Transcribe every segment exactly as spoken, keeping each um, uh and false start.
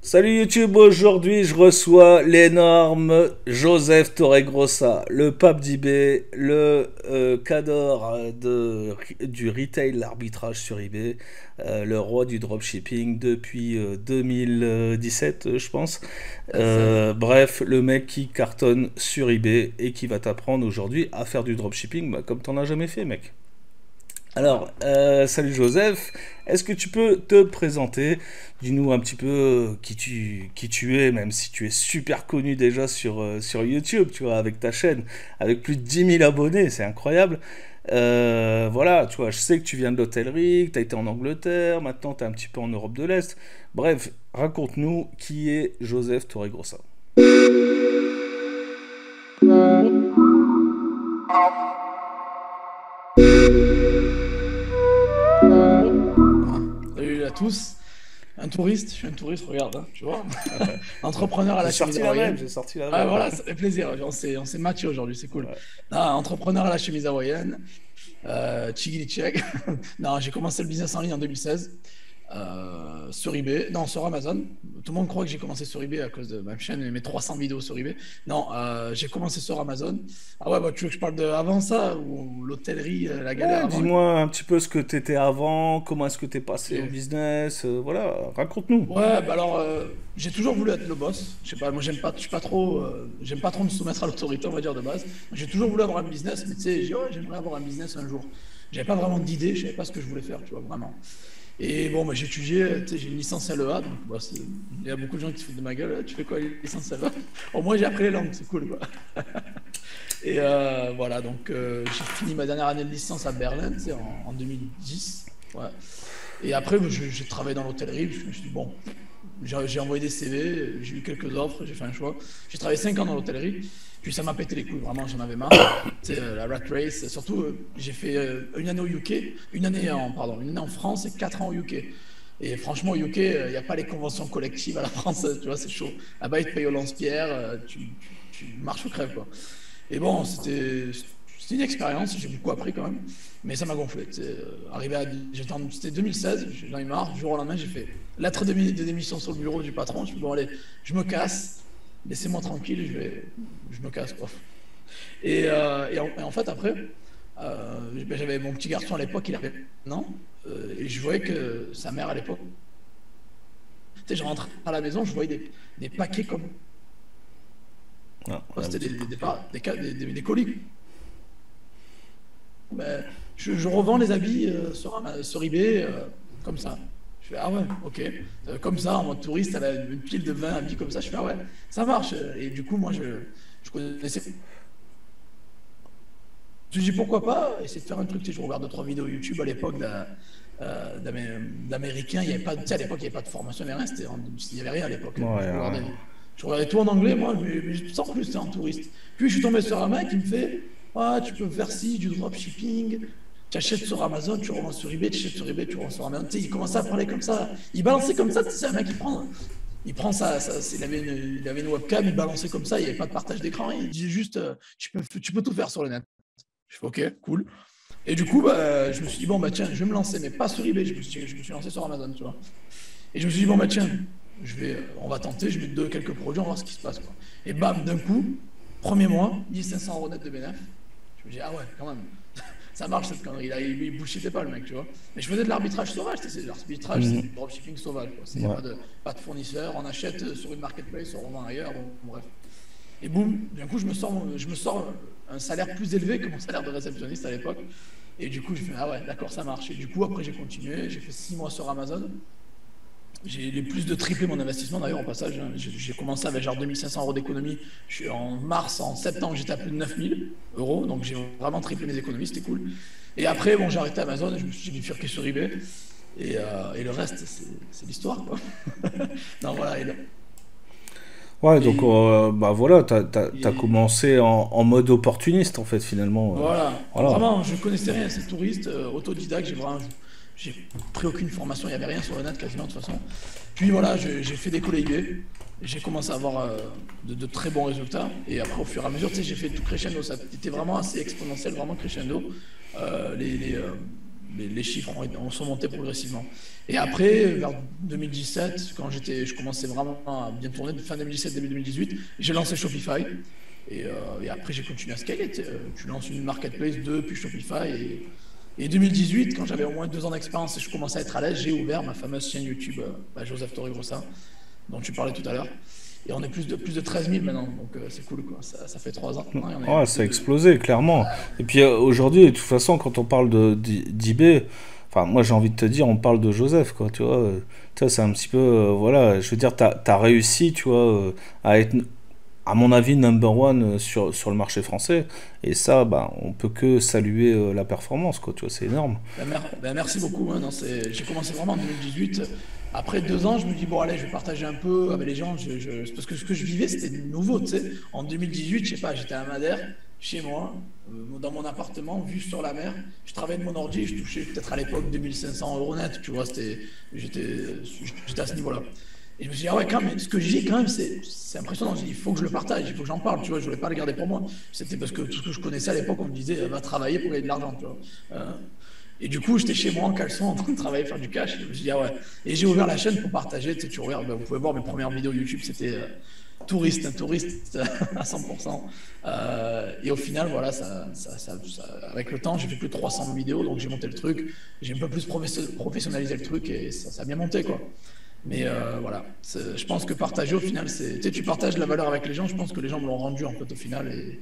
Salut YouTube, aujourd'hui je reçois l'énorme Joseph Torregrossa, le pape d'eBay, le euh, cadre de, du retail, l'arbitrage sur eBay, euh, le roi du dropshipping depuis euh, deux mille dix-sept euh, je pense. Ah, ça. Euh, bref, le mec qui cartonne sur eBay et qui va t'apprendre aujourd'hui à faire du dropshipping bah, comme t'en as jamais fait mec. Alors, euh, salut Joseph, est-ce que tu peux te présenter, dis-nous un petit peu euh, qui tu, qui tu es, même si tu es super connu déjà sur, euh, sur YouTube, tu vois, avec ta chaîne, avec plus de dix mille abonnés, c'est incroyable. Euh, voilà, tu vois, je sais que tu viens de l'hôtellerie, que tu as été en Angleterre, maintenant tu es un petit peu en Europe de l'Est. Bref, raconte-nous qui est Joseph Torregrossa. Ah. Salut à tous. Un touriste, je suis un touriste, regarde, hein, tu vois. Entrepreneur à J'ai la chemise sorti la même, hawaïenne. j'ai sorti la Ah même. voilà, ça fait plaisir. On s'est, on s'est matché aujourd'hui, c'est cool. Ouais. Non, entrepreneur à la chemise hawaïenne. Euh, Chigili check. Non, j'ai commencé le business en ligne en deux mille seize. Euh, sur eBay, non, sur Amazon. Tout le monde croit que j'ai commencé sur eBay à cause de ma chaîne et mes trois cents vidéos sur eBay. Non, euh, j'ai commencé sur Amazon. Ah ouais, bah, tu veux que je parle de avant ça ou l'hôtellerie, euh, la galère Ouais, avant? dis-moi un petit peu ce que t'étais avant, comment est-ce que t'es passé au Ok. business, euh, voilà, raconte-nous. Ouais, bah alors, euh, j'ai toujours voulu être le boss. Je sais pas, moi, j'aime pas, je suis pas trop, euh, j'aime pas trop me soumettre à l'autorité, on va dire, de base. J'ai toujours voulu avoir un business, mais tu sais, j'ai dit, ouais, j'aimerais avoir un business un jour. J'avais pas vraiment d'idée, je savais pas ce que je voulais faire, tu vois, vraiment. Et bon, bah, j'ai étudié, tu sais, j'ai une licence L E A, donc bah, c'est- il y a beaucoup de gens qui se foutent de ma gueule. Tu fais quoi, licence L E A? Au moins, j'ai appris les langues, c'est cool, quoi. Et euh, voilà, donc euh, j'ai fini ma dernière année de licence à Berlin, tu sais, en, en deux mille dix. Ouais. Et après, je- j'ai travaillé dans l'hôtellerie. Je me suis dit, bon, j'ai j'ai envoyé des C V, j'ai eu quelques offres, j'ai fait un choix. J'ai travaillé cinq ans dans l'hôtellerie, puis ça m'a pété les couilles, vraiment, j'en avais marre. Tu sais, euh, la rat race, surtout, euh, j'ai fait euh, une année au U K, une année en, pardon, une année en France et quatre ans au U K. Et franchement, au U K, il n'y a pas les conventions collectives à la France, tu vois, c'est chaud. Là-bas, ils te payent au lance-pierre, euh, tu, tu, tu marches ou crèves, quoi. Et bon, c'était c'était une expérience, j'ai beaucoup appris quand même, mais ça m'a gonflé. Tu sais, euh, arrivé à, j'étais en- C'était deux mille seize, j'en ai eu marre, du jour au lendemain, j'ai fait lettre de, de démission sur le bureau du patron, je me suis dit, bon allez, je me casse, laissez-moi tranquille, je vais, je me casse quoi. Et, euh, et, en, et en fait après, euh, ben, j'avais mon petit garçon à l'époque, il avait un an, euh, et je voyais que sa mère à l'époque, tu sais, je rentrais à la maison, je voyais des, des paquets comme, Ah, un c'était petit des, peu. des, des, des, des, des- des colis. Ben, je, je revends les habits euh, sur, Ama- sur eBay, euh, comme ça. Je fais, ah ouais, ok. Euh, comme ça, en mode touriste, elle a une pile de vingt habits comme ça. Je fais, ah ouais, ça marche. Et du coup, moi, je, je connaissais. Je me suis dit, pourquoi pas essayer de faire un truc. Tu sais, je regarde deux, trois vidéos YouTube à l'époque d'un, euh, d'Amé- d'Américains. Il y avait pas, tu sais, à l'époque, il n'y avait pas de formation, il n'y avait rien. C'était en- il n'y avait rien à l'époque. Ouais, Je hein. regardais, je regardais tout en anglais, moi, mais, mais sans plus, c'était en touriste. Puis je suis tombé sur un mec qui me fait, ah, tu peux faire ci, du dropshipping. Tu achètes sur Amazon, tu revends sur eBay, tu achètes sur eBay, tu revends sur Amazon. Tu sais, il commençait à parler comme ça. Il balançait comme ça, tu sais, c'est un mec qui prend. Il prend ça, ça il, avait une, il avait une webcam, il balançait comme ça, il n'y avait pas de partage d'écran. Il disait juste, euh, tu, peux, tu peux tout faire sur le net. Je fais, ok, cool. Et du coup, bah, je me suis dit, bon, bah tiens, je vais me lancer, mais pas sur eBay, je me suis, je me suis lancé sur Amazon, tu vois. Et je me suis dit, bon, bah tiens, je vais, euh, on va tenter, je mets deux, quelques produits, on va voir ce qui se passe, quoi. Et bam, d'un coup, premier mois, mille cinq cents euros net de bénéfice. Je me dis, ah ouais, quand même, ça marche cette connerie. Il, il, il bullshitait pas le mec, tu vois. Mais je faisais de l'arbitrage sauvage, c'est de l'arbitrage, c'est Mhm. du dropshipping sauvage, quoi. Il n'y a Ouais. pas de, pas de fournisseur, on achète euh, sur une marketplace, on revend ailleurs, bon, bref. Et boum, d'un coup, je me sors, je me sors un salaire plus élevé que mon salaire de réceptionniste à l'époque. Et du coup, je fais, ah ouais, d'accord, ça marche. Et du coup, après, j'ai continué. J'ai fait six mois sur Amazon. J'ai les plus de triplé mon investissement d'ailleurs, en passage. Hein. J'ai j'ai commencé avec genre deux mille cinq cents euros d'économie. Je suis en mars, en septembre, j'étais à plus de neuf mille euros. Donc, j'ai vraiment triplé mes économies, c'était cool. Et après, bon, j'ai arrêté Amazon et je me suis bifurqué sur eBay. Et, euh, et le reste, c'est l'histoire, quoi. Non, voilà. Et, le- Ouais, donc et- euh, bah voilà, t'as, t'as, t'as et commencé en, en mode opportuniste en fait finalement. euh, voilà, voilà. vraiment, je connaissais rien, c'est touriste, euh, autodidacte, j'ai vraiment, j'ai pris aucune formation, il n'y avait rien sur le net quasiment de toute façon. Puis voilà, je- j'ai fait des eBay, j'ai commencé à avoir euh, de, de très bons résultats, et après au fur et à mesure, tu sais, j'ai fait tout crescendo, ça était vraiment assez exponentiel, vraiment crescendo. Euh, les, les, euh, les, les chiffres ont, ont sont montés progressivement. Et après, vers deux mille dix-sept, quand j'étais, je commençais vraiment à bien tourner, fin deux mille dix-sept, début deux mille dix-huit, j'ai lancé Shopify. Et, euh, et après, j'ai continué à scaler. Tu, tu lances une marketplace, deux, puis Shopify. Et, et deux mille dix-huit, quand j'avais au moins deux ans d'expérience et je commençais à être à l'aise, j'ai ouvert ma fameuse chaîne YouTube, euh, bah, Joseph Torregrossa, dont tu parlais tout à l'heure. Et on est plus de, plus de treize mille maintenant, donc euh, c'est cool, quoi. Ça, ça fait trois ans. Ouais, ça a explosé, clairement. Et puis euh, aujourd'hui, de toute façon, quand on parle de d'I B, enfin, moi j'ai envie de te dire, on parle de Joseph, quoi, tu vois. Euh, tu vois, c'est un petit peu, euh, voilà, je veux dire, t'as, t'as réussi, tu vois, euh, à être, à mon avis, number one euh, sur, sur le marché français. Et ça, bah, on peut que saluer euh, la performance, quoi, tu vois, c'est énorme. Ben, mer ben, merci beaucoup. Hein, non, j'ai commencé vraiment en deux mille dix-huit. Après deux ans, je me dis, bon, allez, je vais partager un peu avec les gens. Je, je... Parce que ce que je vivais, c'était nouveau. Tu sais. En deux mille dix-huit, je sais pas, j'étais à Madère, chez moi, euh, dans mon appartement, vue sur la mer. Je travaillais de mon ordi, je touchais peut-être à l'époque deux mille cinq cents euros net. Tu vois, j'étais à ce niveau-là. Et je me suis dit, ah ouais, quand même, ce que j'ai quand même, c'est impressionnant. J'ai dit, il faut que je le partage, il faut que j'en parle, tu vois, je voulais pas le garder pour moi. C'était parce que tout ce que je connaissais à l'époque, on me disait, va travailler pour gagner de l'argent, tu vois. Euh, et du coup, j'étais chez moi en caleçon, en train de travailler, faire du cash. Et je me suis dit, ah ouais. Et j'ai ouvert la chaîne pour partager, tu sais, tu regardes, ben, vous pouvez voir mes premières vidéos YouTube, c'était euh, touriste, un touriste à cent pour cent. Euh, et au final, voilà, ça, ça, ça, ça, avec le temps, j'ai fait plus de trois cents vidéos, donc j'ai monté le truc, j'ai un peu plus professionnalisé le truc et ça, ça a bien monté, quoi. Mais euh, voilà, je pense que partager au final, c'est, tu sais, tu partages la valeur avec les gens, je pense que les gens me l'ont rendu en fait au final. Et,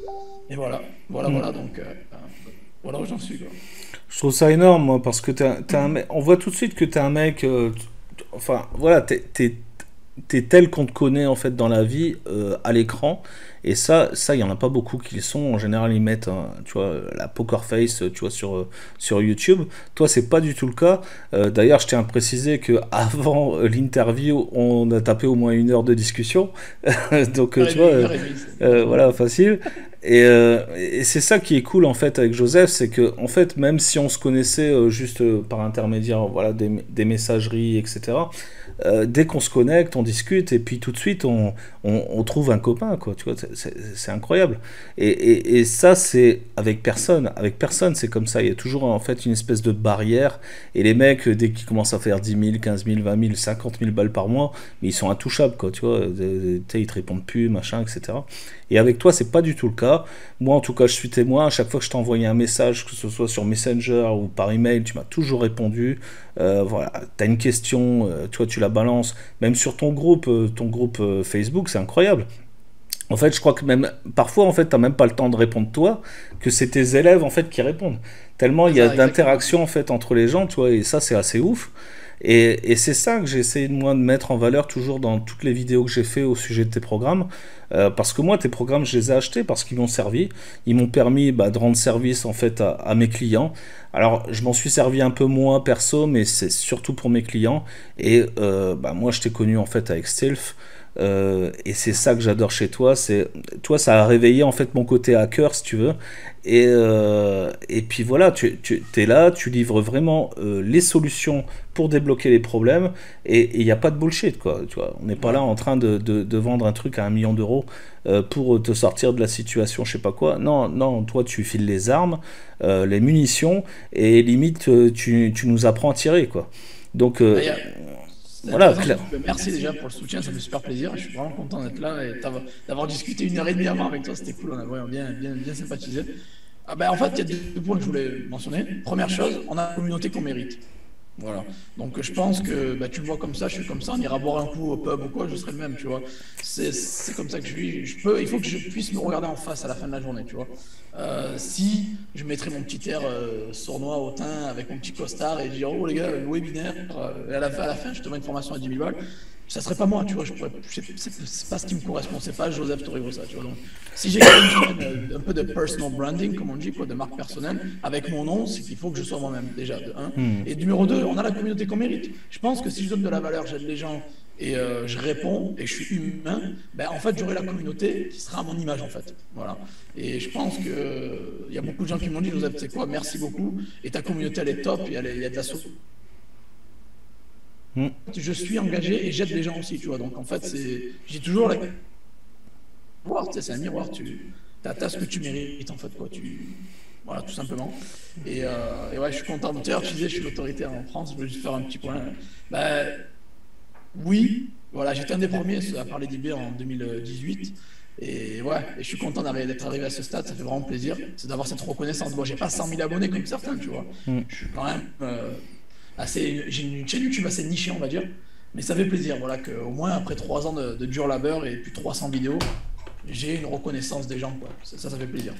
et voilà, voilà, mmh. voilà, donc euh, voilà où j'en suis, quoi. Je trouve ça énorme, moi, parce que t'es, t'es un mec, on voit tout de suite que tu es un mec, euh, enfin voilà, t'es, t'es, t'es tel qu'on te connaît en fait dans la vie euh, à l'écran. Et ça, ça, il y en a pas beaucoup qui le sont. En général, ils mettent, hein, tu vois, la poker face, tu vois, sur sur YouTube. Toi, c'est pas du tout le cas. Euh, d'ailleurs, je tiens à préciser que avant l'interview, on a tapé au moins une heure de discussion. Donc, tu vois, euh, euh, voilà, facile. Et, euh, et c'est ça qui est cool en fait avec Joseph, c'est que en fait, même si on se connaissait euh, juste euh, par intermédiaire, voilà, des, des messageries, et cetera. Euh, dès qu'on se connecte, on discute et puis tout de suite on, on, on trouve un copain, quoi, tu vois, c'est incroyable. Et, et, et ça, c'est avec personne, avec personne, c'est comme ça. Il y a toujours en fait une espèce de barrière. Et les mecs, dès qu'ils commencent à faire dix mille, quinze mille, vingt mille, cinquante mille balles par mois, mais ils sont intouchables, quoi, tu vois. Ils te répondent plus, machin, et cetera. Et avec toi, c'est pas du tout le cas. Moi, en tout cas, je suis témoin. À chaque fois que je t'ai envoyé un message, que ce soit sur Messenger ou par email, tu m'as toujours répondu. Euh, voilà, t'as une question, euh, tu vois, tu la balances. Même sur ton groupe, euh, ton groupe euh, Facebook, c'est incroyable. En fait, je crois que même parfois, en fait, t'as même pas le temps de répondre toi, que c'est tes élèves en fait qui répondent. Tellement il y a d'interaction en fait entre les gens, tu vois, et ça, c'est assez ouf. Et, et c'est ça que j'ai essayé de moi de mettre en valeur toujours dans toutes les vidéos que j'ai fait au sujet de tes programmes. Euh, parce que moi, tes programmes, je les ai achetés parce qu'ils m'ont servi. Ils m'ont permis bah, de rendre service en fait à, à mes clients. Alors, je m'en suis servi un peu moins perso, mais c'est surtout pour mes clients. Et euh, bah, moi, je t'ai connu en fait avec Stilf. Euh, et c'est ça que j'adore chez toi, c'est toi ça a réveillé en fait mon côté hacker si tu veux, et, euh, et puis voilà, tu, tu es là, tu livres vraiment euh, les solutions pour débloquer les problèmes, et il n'y a pas de bullshit, quoi, tu vois, on n'est pas là en train de, de, de vendre un truc à un million d'euros euh, pour te sortir de la situation, je sais pas quoi. Non, non, toi tu files les armes, euh, les munitions, et limite tu, tu nous apprends à tirer, quoi. Donc euh, voilà, clair. Merci déjà pour le soutien, ça me fait super plaisir. Je suis vraiment content d'être là et d'avoir discuté une heure et demie avant avec toi, c'était cool, on a vraiment bien, bien, bien sympathisé. Ah ben, en fait, il y a deux points que je voulais mentionner. Première chose, on a la communauté qu'on mérite. Voilà. Donc je pense que bah, tu me vois comme ça, je suis comme ça, on ira boire un coup au pub ou quoi, je serai le même, tu vois. C'est comme ça que je suis. Je peux, il faut que je puisse me regarder en face à la fin de la journée, tu vois. Euh, si je mettrais mon petit air euh, sournois au teint avec mon petit costard et dire oh les gars, le webinaire, euh, et à la, à la fin je te mets une formation à dix mille balles, ça serait pas moi, tu vois. C'est pas ce qui me correspond, c'est pas Joseph Torregrossa, tu vois. Donc si j'ai un peu de personal branding, comme on dit, quoi, de marque personnelle, avec mon nom, c'est qu'il faut que je sois moi-même, déjà, de un. Mm. Et de numéro deux, on a la communauté qu'on mérite. Je pense que si je donne de la valeur, j'aide les gens et euh, je réponds et je suis humain, ben, en fait, j'aurai la communauté qui sera à mon image, en fait. Voilà. Et je pense qu'il euh, y a beaucoup de gens qui m'ont dit, Joseph, tu sais quoi, merci beaucoup, et ta communauté, elle est top, et il y a de la sauce. Mm. Je suis engagé et j'aide les gens aussi, tu vois. Donc, en fait, j'ai toujours la... C'est un miroir, tu as, as ce que tu mérites, en fait, quoi. Tu... Voilà, tout simplement. Et, euh, et ouais, je suis content. D'ailleurs, tu disais, je suis l'autorité en France. Je veux juste faire un petit point. Bah, oui, voilà, j'étais un des premiers à parler d'I B en deux mille dix-huit. Et ouais, et je suis content d'arriver- d'être arrivé à ce stade, ça fait vraiment plaisir. C'est d'avoir cette reconnaissance. Bon, j'ai pas cent mille abonnés comme certains, tu vois. Mm. Je suis quand même euh, assez. J'ai une chaîne YouTube assez nichée, on va dire. Mais ça fait plaisir, voilà, qu'au moins après trois ans de, de dur labeur et plus de trois cents vidéos, j'ai une reconnaissance des gens, quoi. Ça, ça, ça fait plaisir.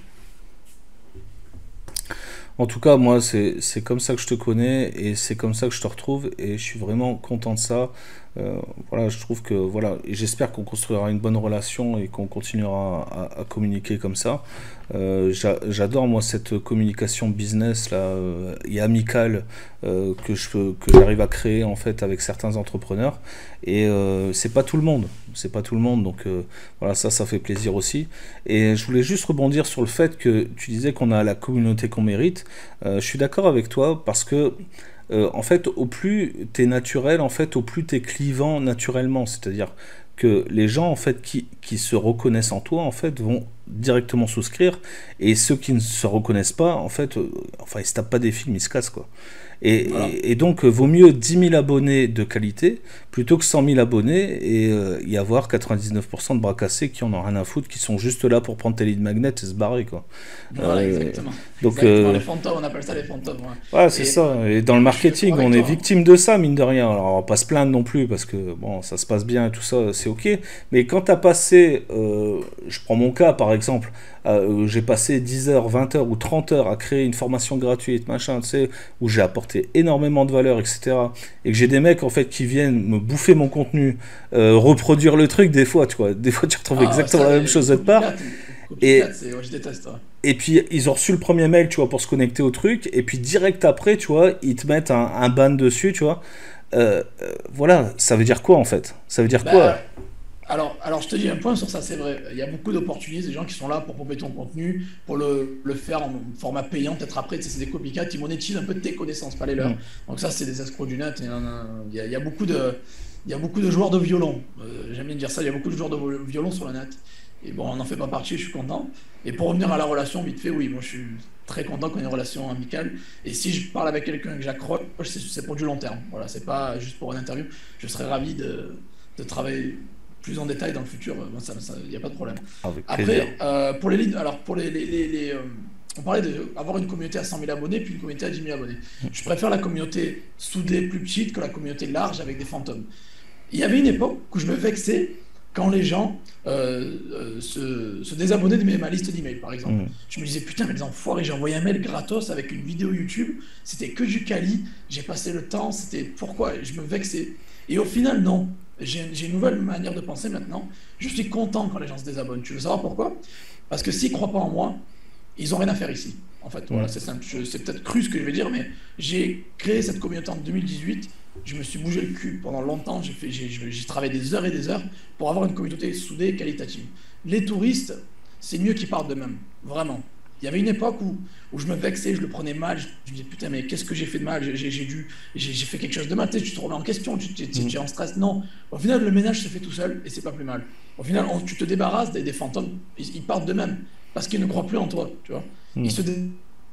En tout cas, moi, c'est c'est comme ça que je te connais et c'est comme ça que je te retrouve et je suis vraiment content de ça. Euh, voilà, je trouve que voilà, et j'espère qu'on construira une bonne relation et qu'on continuera à, à communiquer comme ça. Euh, j'a- j'adore moi cette communication business là euh, et amicale euh, que je peux- que j'arrive à créer en fait avec certains entrepreneurs et euh, c'est pas tout le monde, c'est pas tout le monde donc euh, voilà ça ça fait plaisir aussi. Et je voulais juste rebondir sur le fait que tu disais qu'on a la communauté qu'on mérite. Euh, je suis d'accord avec toi parce que euh, en fait, au plus t'es naturel, en fait, au plus t'es clivant naturellement. C'est-à-dire que les gens, en fait, qui, qui se reconnaissent en toi, en fait, vont directement souscrire. Et ceux qui ne se reconnaissent pas, en fait, euh, enfin, ils se tapent pas des films, ils se cassent, quoi. Et, Voilà. et- et donc, euh, vaut mieux dix mille abonnés de qualité plutôt que cent mille abonnés et euh, y avoir quatre-vingt-dix-neuf pour cent de bras cassés qui en ont rien à foutre, qui sont juste là pour prendre tes lignes magnets et se barrer, quoi. Voilà, Euh, exactement. donc, Exactement, euh, les fantômes, on appelle ça les fantômes. Ouais. Ouais, c'est Et ça. Et dans le je suis d'accord marketing, avec on est toi, hein. victime de ça, mine de rien. Alors, on va pas se plaindre non plus parce que bon, ça se passe bien et tout ça, c'est ok. Mais quand tu as passé, euh, je prends mon cas par exemple, euh, j'ai passé dix heures, vingt heures ou trente heures à créer une formation gratuite, machin, tu sais, où j'ai apporté énormément de valeur, et cetera. Et que j'ai des mecs en fait qui viennent me bouffer mon contenu, euh, reproduire le truc, des fois, tu vois, des fois tu retrouves Ah ouais, exactement ça, la même les, les chose de part. copycats, les copycats, Et c'est, ouais, je déteste. Ouais. et puis ils ont reçu le premier mail, tu vois, pour se connecter au truc, et puis direct après, tu vois, ils te mettent un, un ban dessus, tu vois. Euh, euh, voilà, ça veut dire quoi en fait? Ça veut dire quoi? Bah, alors, alors, je te dis un point sur ça, c'est vrai. Il y a beaucoup d'opportunistes, des gens qui sont là pour pomper ton contenu, pour le, le faire en format payant. Peut-être après, tu sais, c'est des copycats, ils monétisent un peu de tes connaissances, pas les leurs. Hmm. Donc ça, c'est des escrocs du net. Et, euh, il y a, il y a beaucoup de, il y a beaucoup de joueurs de violon. Euh, j'aime bien dire ça, il y a beaucoup de joueurs de vo- violon sur le net. Et bon, on n'en fait pas partie, je suis content. Et pour revenir à la relation, vite fait, oui, moi je suis très content qu'on ait une relation amicale. Et si je parle avec quelqu'un et que j'accroche, c'est c'est pour du long terme. Voilà, c'est pas juste pour une interview. Je serais ravi de, de travailler plus en détail dans le futur. Moi, ça, il n'y a pas de problème. Avec plaisir. Après, euh, pour les lignes, alors pour les, les, les- les, euh, on parlait d'avoir une communauté à cent mille abonnés puis une communauté à dix mille abonnés. Je préfère la communauté soudée plus petite que la communauté large avec des fantômes. Il y avait une époque où je me vexais quand les gens euh, euh, se, se désabonnaient de mes- ma liste d'emails, par exemple. Hmm. Je me disais, putain, mais les enfoirés, j'ai envoyé un mail gratos avec une vidéo YouTube, c'était que du quali, j'ai passé le temps, c'était pourquoi? Je me vexais. Et au final, non. J'ai j'ai une nouvelle manière de penser maintenant. Je suis content quand les gens se désabonnent. Tu veux savoir pourquoi? Parce que s'ils ne croient pas en moi, ils ont rien à faire ici. En fait, Hmm. voilà, c'est simple. Je- C'est peut-être cru ce que je vais dire, mais j'ai créé cette communauté en deux mille dix-huit. Je me suis bougé le cul pendant longtemps. J'ai fait, j'ai, j'ai j'ai travaillé des heures et des heures pour avoir une communauté soudée et qualitative. Les touristes, c'est mieux qu'ils partent d'eux-mêmes, vraiment. Il y avait une époque où, où je me vexais, je le prenais mal. Je, je me disais, putain, mais qu'est-ce que j'ai fait de mal? J'ai j'ai- j'ai dû, j'ai j'ai fait quelque chose de mal. Tu sais, tu te remets en question, tu tu- tu- Hmm. tu es en stress. Non. Au final, le ménage se fait tout seul et c'est pas plus mal. Au final, on- tu te débarrasses des, des fantômes. Ils, ils partent d'eux-mêmes parce qu'ils ne croient plus en toi, tu vois. Hmm. Ils se dé-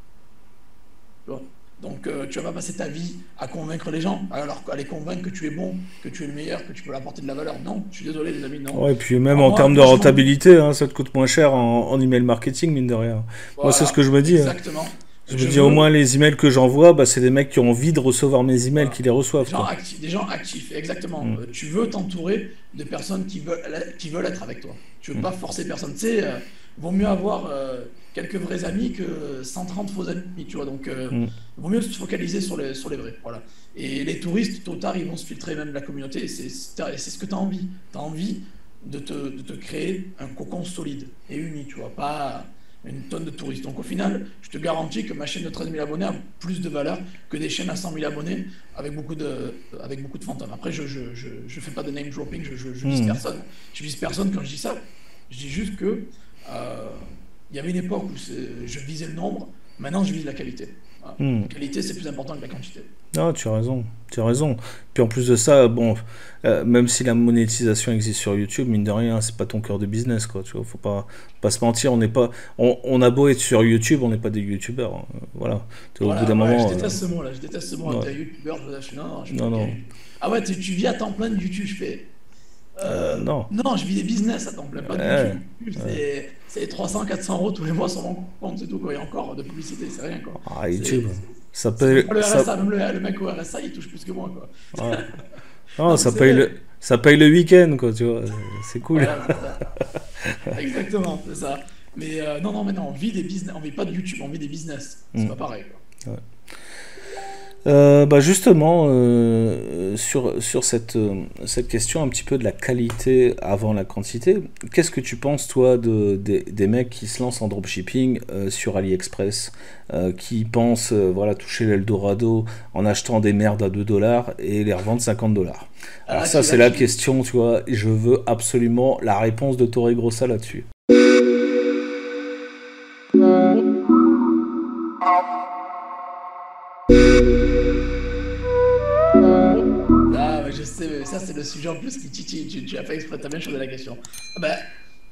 tu vois. Donc, euh, tu vas pas passer ta vie à convaincre les gens, alors à les convaincre que tu es bon, que tu es le meilleur, que tu peux leur apporter de la valeur. Non, je suis désolé, les amis, non. Ouais, et puis même Alors, en moi, termes de moi je m'en. rentabilité, hein, ça te coûte moins cher en, en email marketing, mine de rien. Moi, c'est ce que Voilà, je me dis, hein. exactement. Je me Je dis au moins veux les emails que j'envoie, bah, c'est des mecs qui ont envie de recevoir mes emails qui voilà. les Des reçoivent, gens quoi. actifs, des gens actifs, exactement. Hmm. Euh, tu veux t'entourer de personnes qui veulent, qui veulent être avec toi. Tu veux Hmm. pas forcer personne. Tu sais, euh, vaut mieux avoir euh, quelques vrais amis que cent trente faux amis, tu vois. Donc, euh, Hmm. vaut mieux se focaliser sur les, sur les vrais. Voilà. Et les touristes, tôt ou tard, ils vont se filtrer même de la communauté. Et C'est c'est c'est ce que tu as envie. Tu as envie de te, de te créer un cocon solide et uni, tu vois. Pas une tonne de touristes. Donc au final, je te garantis que ma chaîne de treize mille abonnés a plus de valeur que des chaînes à cent mille abonnés avec beaucoup de, avec beaucoup de fantômes. Après, je je, je, je fais pas de name dropping, je, je, je vise Hmm. personne. Je vise personne quand je dis ça. Je dis juste que euh, il y avait une époque où c'est- je visais le nombre, maintenant je vise la qualité. Voilà. Hmm. La qualité, c'est plus important que la quantité. Non, tu as raison, tu as raison. Puis en plus de ça, bon, euh, même si la monétisation existe sur YouTube, mine de rien, c'est pas ton cœur de business, quoi. Tu vois, faut pas, pas se mentir, on n'est pas, on, on a beau être sur YouTube, on n'est pas des YouTubeurs, hein. Voilà. Tu vois, au bout d'un Voilà, ouais, je moment, euh, déteste ce mot-là, je déteste ce mot. ouais. T'es un youtubeur, je, je suis non, non, je suis pas Non, ok. non, Ah ouais, tu, tu vis à temps plein de YouTube, je fais. euh, Euh, non. non, je vis des business à temps plein, pas de Ouais, YouTube. YouTube, ouais. c'est c'est trois cents, quatre cents euros tous les mois sur mon compte, c'est tout, quoi. Et encore, de publicité, c'est rien, quoi. Ah, C'est YouTube, ça c'est même paye, pas le ça, R S A, même le, le mec au R S A, il touche plus que moi, quoi. ouais. Non, Non, mais ça c'est paye le, vrai. ça paye le week-end, quoi, tu vois. C'est cool. Voilà, c'est ça. Exactement, c'est ça. Mais euh, non, non, mais non, on vit des business, on vit pas de YouTube, on vit des business. C'est Hmm. pas pareil, quoi. Ouais. Euh, bah justement, euh, sur, sur cette, euh, cette question un petit peu de la qualité avant la quantité, qu'est-ce que tu penses, toi, de, des, des mecs qui se lancent en dropshipping euh, sur AliExpress, euh, qui pensent euh, voilà, toucher l'Eldorado en achetant des merdes à deux dollars et les revendre cinquante dollars? Ah, Alors là, ça, tu, c'est là, la tu, question, tu vois, et je veux absolument la réponse de Torre Grossa là-dessus. ah, mais je sais, mais ça, c'est le sujet en plus qui titille. Tu, tu as fait exprès, t'as bien choisi la question. Ah ben,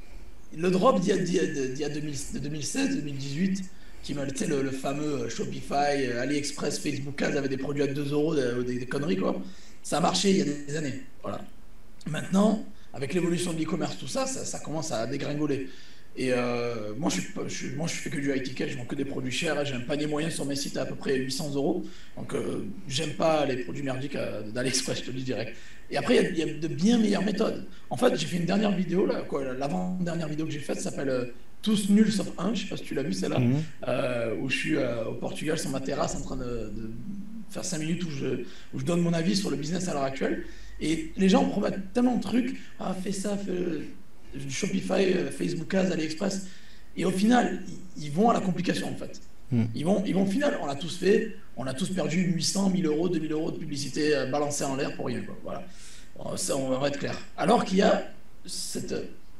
le drop d'il y a, d'il y a- d'il y a deux mille de deux mille seize, deux mille dix-huit, qui m'a, tu sais, le, le fameux euh, Shopify, euh, AliExpress, Facebook Ads avaient des produits à deux euros, des, des- des conneries, quoi. Ça a marché il y a des années. Voilà. Maintenant, avec l'évolution de l'e-commerce, tout ça, ça, ça commence à dégringoler. Et euh, moi, je, suis pas- je, suis- moi, je fais que du high ticket, je vends que des produits chers. J'ai un panier moyen sur mes sites à à peu près huit cents euros. Donc, euh, j'aime pas les produits merdiques euh, d'AliExpress, je te le dis direct. Et après, il y, a il y a de bien meilleures méthodes. En fait, j'ai fait une dernière vidéo, là, quoi, l'avant-dernière vidéo que j'ai faite s'appelle euh, Tous nuls sauf un. Je sais pas si tu l'as vu, celle-là, Mhm. euh, où je suis euh, au Portugal sur ma terrasse en train de, de faire cinq minutes où je, où je donne mon avis sur le business à l'heure actuelle. Et les gens promettent tellement de trucs. Ah, fais ça, fais euh, Shopify, euh, Facebook Ads, AliExpress. Et au final, ils, ils vont à la complication, en fait. Mhm. Ils vont, ils vont au final, on l'a tous fait, on a tous perdu huit cents, mille euros, deux mille euros de publicité euh, balancée en l'air pour rien, quoi. Voilà. Bon, ça, on va être clair. Alors qu'il y a cette,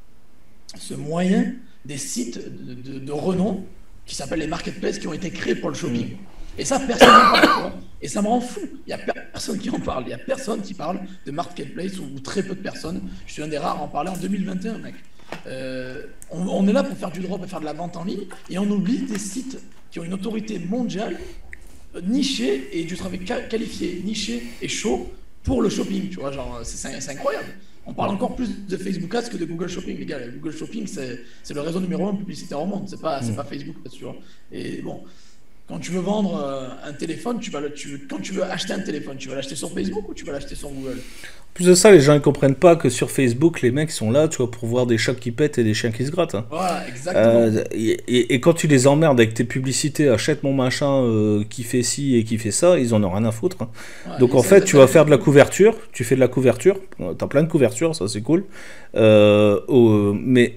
ce moyen des sites de, de- de renom qui s'appellent les marketplaces qui ont été créés pour le shopping. Et ça, personne n'en parle, tu vois. Et ça me rend fou. Il n'y a personne qui en parle. Il n'y a personne qui parle de marketplace, ou, ou très peu de personnes. Je suis un des rares à en parler en deux mille vingt et un, mec. Euh, on, on est là pour faire du drop et faire de la vente en ligne, et on oublie des sites qui ont une autorité mondiale, euh, nichée, et du travail ca- qualifié, niché et chaud pour le shopping. Tu vois, genre, c'est c'est- c'est incroyable. On parle encore plus de Facebook Ads que de Google Shopping, les gars. Google Shopping, c'est c'est le réseau numéro un publicitaire au monde. C'est pas, c'est pas Facebook, tu vois. Et bon, quand tu veux vendre euh, un téléphone, tu vas le, tu, quand tu veux acheter un téléphone, tu vas l'acheter sur Facebook ou tu vas l'acheter sur Google? Plus de ça, les gens ne comprennent pas que sur Facebook, les mecs sont là, tu vois, pour voir des chats qui pètent et des chiens qui se grattent, hein. Voilà, exactement. Euh, et, et- et quand tu les emmerdes avec tes publicités, achète mon machin euh, qui fait ci et qui fait ça, ils en ont rien à foutre, hein. Ouais, Donc et en ça, fait, ça, tu vas ça- faire de la couverture, tu fais de la couverture, euh, t'as plein de couvertures, ça c'est cool. Euh, au- mais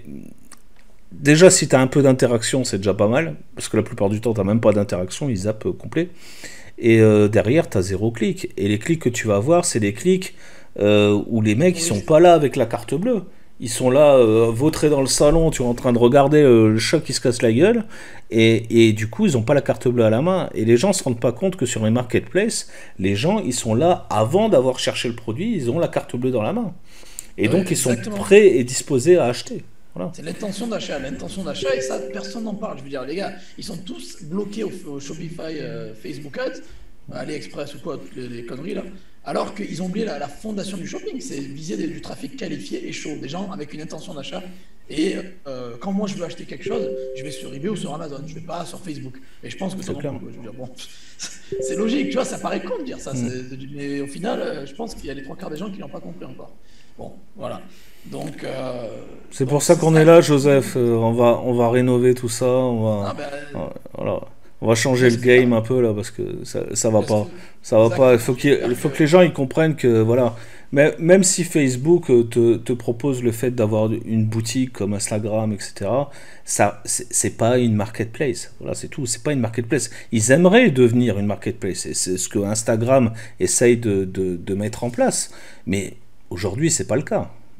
déjà, si t'as un peu d'interaction, c'est déjà pas mal, parce que la plupart du temps, t'as même pas d'interaction, ils zappent euh, complet. Et euh, derrière, t'as zéro clic. Et les clics que tu vas avoir, c'est des clics euh, où les mecs, ils sont Oui. pas là avec la carte bleue. Ils sont là, euh, vautrés dans le salon, tu es en train de regarder euh, le chat qui se casse la gueule. Et, et du coup, ils n'ont pas la carte bleue à la main. Et les gens se rendent pas compte que sur les marketplaces, les gens, ils sont là avant d'avoir cherché le produit, ils ont la carte bleue dans la main. Et Ouais, donc, ils sont exactement. prêts et disposés à acheter. Voilà. C'est l'intention d'achat, l'intention d'achat, et ça, personne n'en parle. Je veux dire, les gars, ils sont tous bloqués au, au Shopify, euh, Facebook Ads, AliExpress ou quoi, toutes les, les conneries là, alors qu'ils ont oublié la, la fondation du shopping, c'est viser des- du trafic qualifié et chaud, des gens avec une intention d'achat. Et euh, quand moi je veux acheter quelque chose, je vais sur eBay ou sur Amazon, je vais pas sur Facebook. Et je pense que c'est C'est clair. normal, quoi. Je veux dire, bon, c'est logique, tu vois, ça paraît con de dire ça, Mm. c'est- mais au final, euh, je pense qu'il y a les trois quarts des gens qui l'ont pas compris encore. Bon, voilà. Donc, euh, C'est donc pour ça c'est qu'on ça est là, qui- Joseph. Euh, on va, on va rénover tout ça. On Ah va, ben, voilà. On va changer le c'est game ça. un peu là parce que ça, ça va Parce pas. que- Ça va pas. Il faut qu'il, Exactement. il faut que C'est-à-dire les gens ils comprennent que voilà. Mais même si Facebook euh, te, te propose le fait d'avoir une boutique comme Instagram, et cetera, ça, c'est c'est pas une marketplace. Voilà, c'est tout. C'est pas une marketplace. Ils aimeraient devenir une marketplace. Et c'est ce que Instagram essaye de, de, de mettre en place. Mais aujourd'hui, c'est pas le cas.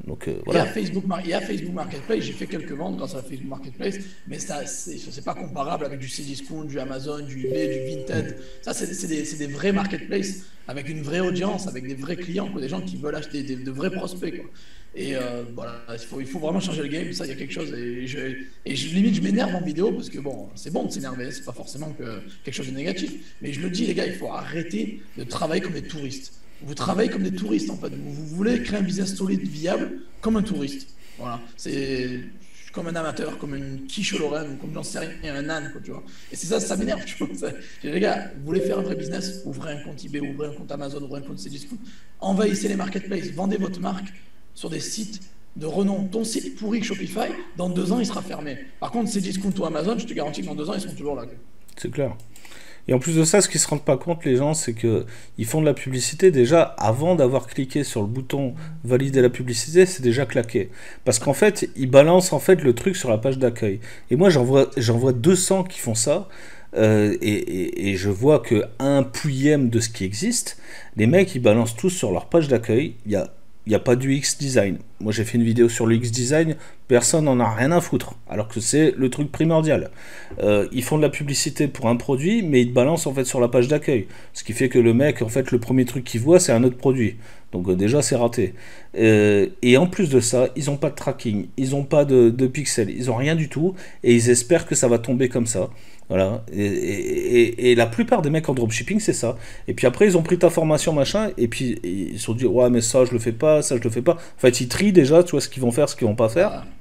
Donc euh, Il y a voilà. Facebook, Mar- il y a Facebook Marketplace, j'ai fait quelques ventes grâce à Facebook Marketplace, mais ça, c'est c'est pas comparable avec du Cdiscount, du Amazon, du eBay, du Vinted. Ça, c'est c'est des, c'est des vrais marketplaces avec une vraie audience, avec des vrais clients, quoi, des gens qui veulent acheter, des, de vrais prospects, quoi. Et euh, voilà, il faut, il faut vraiment changer le game. Ça, il y a quelque chose. Et, je, et je, limite, je m'énerve en vidéo parce que bon, c'est bon de s'énerver, c'est pas forcément que, quelque chose de négatif. Mais je le dis, les gars, il faut arrêter de travailler comme des touristes. Vous travaillez comme des touristes en fait. Vous, vous voulez créer un business solide, viable, comme un touriste. Voilà. C'est comme un amateur, comme une quiche au Lorraine, comme j'en sais rien, un âne, quoi, tu vois. Et c'est ça, ça m'énerve, tu vois. Ça- je dis, les gars, vous voulez faire un vrai business, ouvrez un compte eBay, ouvrez un compte Amazon, ouvrez un compte Cdiscount, envahissez les marketplaces, vendez votre marque sur des sites de renom. Ton site pourri Shopify, dans deux ans, il sera fermé. Par contre, Cdiscount ou Amazon, je te garantis que dans deux ans, ils seront toujours là, quoi. C'est clair. Et en plus de ça, ce qu'ils se rendent pas compte, les gens, c'est que ils font de la publicité déjà avant d'avoir cliqué sur le bouton valider la publicité, c'est déjà claqué. Parce qu'en fait, ils balancent en fait le truc sur la page d'accueil. Et moi, j'en vois, j'en vois deux cents qui font ça. euh, et, et- et je vois que un pouillème de ce qui existe, les mecs, ils balancent tous sur leur page d'accueil. Il y a il n'y a pas du X design. Moi, j'ai fait une vidéo sur le X design, personne n'en a rien à foutre, alors que c'est le truc primordial. Euh, ils font de la publicité pour un produit, mais ils te balancent en fait sur la page d'accueil. Ce qui fait que le mec, en fait, le premier truc qu'il voit, c'est un autre produit. Donc euh, déjà, c'est raté. Euh, et en plus de ça, ils n'ont pas de tracking, ils n'ont pas de, de pixels, ils n'ont rien du tout, et ils espèrent que ça va tomber comme ça. Voilà. Et, et- et- et la plupart des mecs en dropshipping, c'est ça. Et puis après, ils ont pris ta formation, machin, et puis ils se sont dit, ouais, mais ça, je le fais pas, ça, je le fais pas. En fait, ils trient déjà, tu vois, ce qu'ils vont faire, ce qu'ils vont pas faire. Voilà.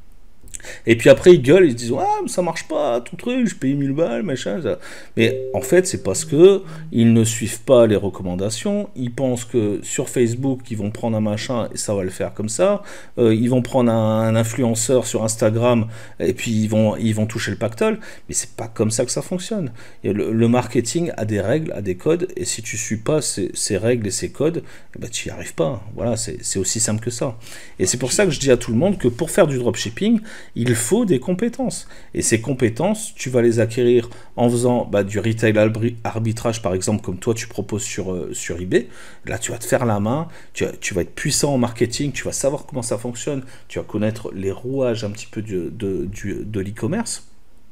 Et puis après, ils gueulent, ils se disent, ah, mais ça marche pas, ton truc, je paye mille balles, machin. Ça. Mais en fait, c'est parce que ils ne suivent pas les recommandations. Ils pensent que sur Facebook, ils vont prendre un machin et ça va le faire comme ça. Euh, ils vont prendre un, un influenceur sur Instagram et puis ils vont, ils vont toucher le pactole. Mais c'est pas comme ça que ça fonctionne. Et le, le marketing a des règles, a des codes. Et si tu suis pas ces, ces règles et ces codes, eh ben, tu n'y arrives pas. Voilà, c'est c'est aussi simple que ça. Et c'est pour ça que je dis à tout le monde que pour faire du dropshipping, il faut des compétences. Et ces compétences, tu vas les acquérir en faisant bah, du retail albri- arbitrage, par exemple, comme toi tu proposes sur, euh, sur eBay. Là, tu vas te faire la main, tu, vas- tu vas être puissant en marketing, tu vas savoir comment ça fonctionne, tu vas connaître les rouages un petit peu du- de, du- de l'e-commerce.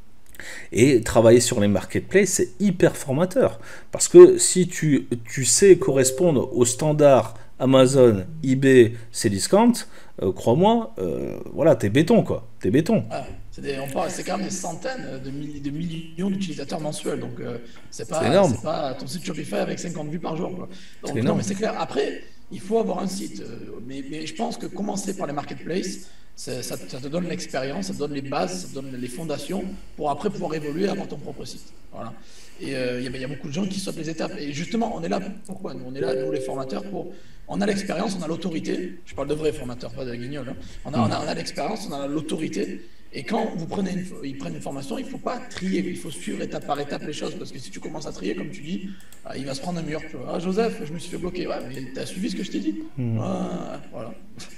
Et travailler sur les marketplaces, c'est hyper formateur. Parce que si tu, tu sais correspondre aux standards Amazon, eBay, Cdiscount, euh, crois-moi, euh, voilà, t'es béton, quoi. T'es béton. Ouais, c'est des- on parle, c'est quand même des centaines de, milli- de millions d'utilisateurs mensuels. Donc, euh, c'est C'est pas, énorme. c'est pas ton site Shopify avec cinquante vues par jour, quoi. C'est Donc, non, mais énorme. c'est clair. Après, il faut avoir un site. euh, mais, mais je pense que commencer par les marketplaces, c'est- ça, ça te donne l'expérience, ça te donne les bases, ça te donne les fondations pour après pouvoir évoluer et avoir ton propre site. Voilà. Et euh, il y, a il y a beaucoup de gens qui sautent les étapes. Et justement, on est là pourquoi? Nous, on est là, nous les formateurs, pour. On a l'expérience, on a l'autorité. Je parle de vrais formateurs, pas de guignols, hein. On a, on a, on a l'expérience, on a l'autorité. Et quand vous prenez une, ils prennent une formation, il ne faut pas trier, il faut suivre étape par étape les choses. Parce que si tu commences à trier, comme tu dis, ah, il va se prendre un mur. Tu vois. Ah, Joseph, je me suis fait bloquer. Ouais, mais tu as suivi ce que je t'ai dit. Ah, voilà.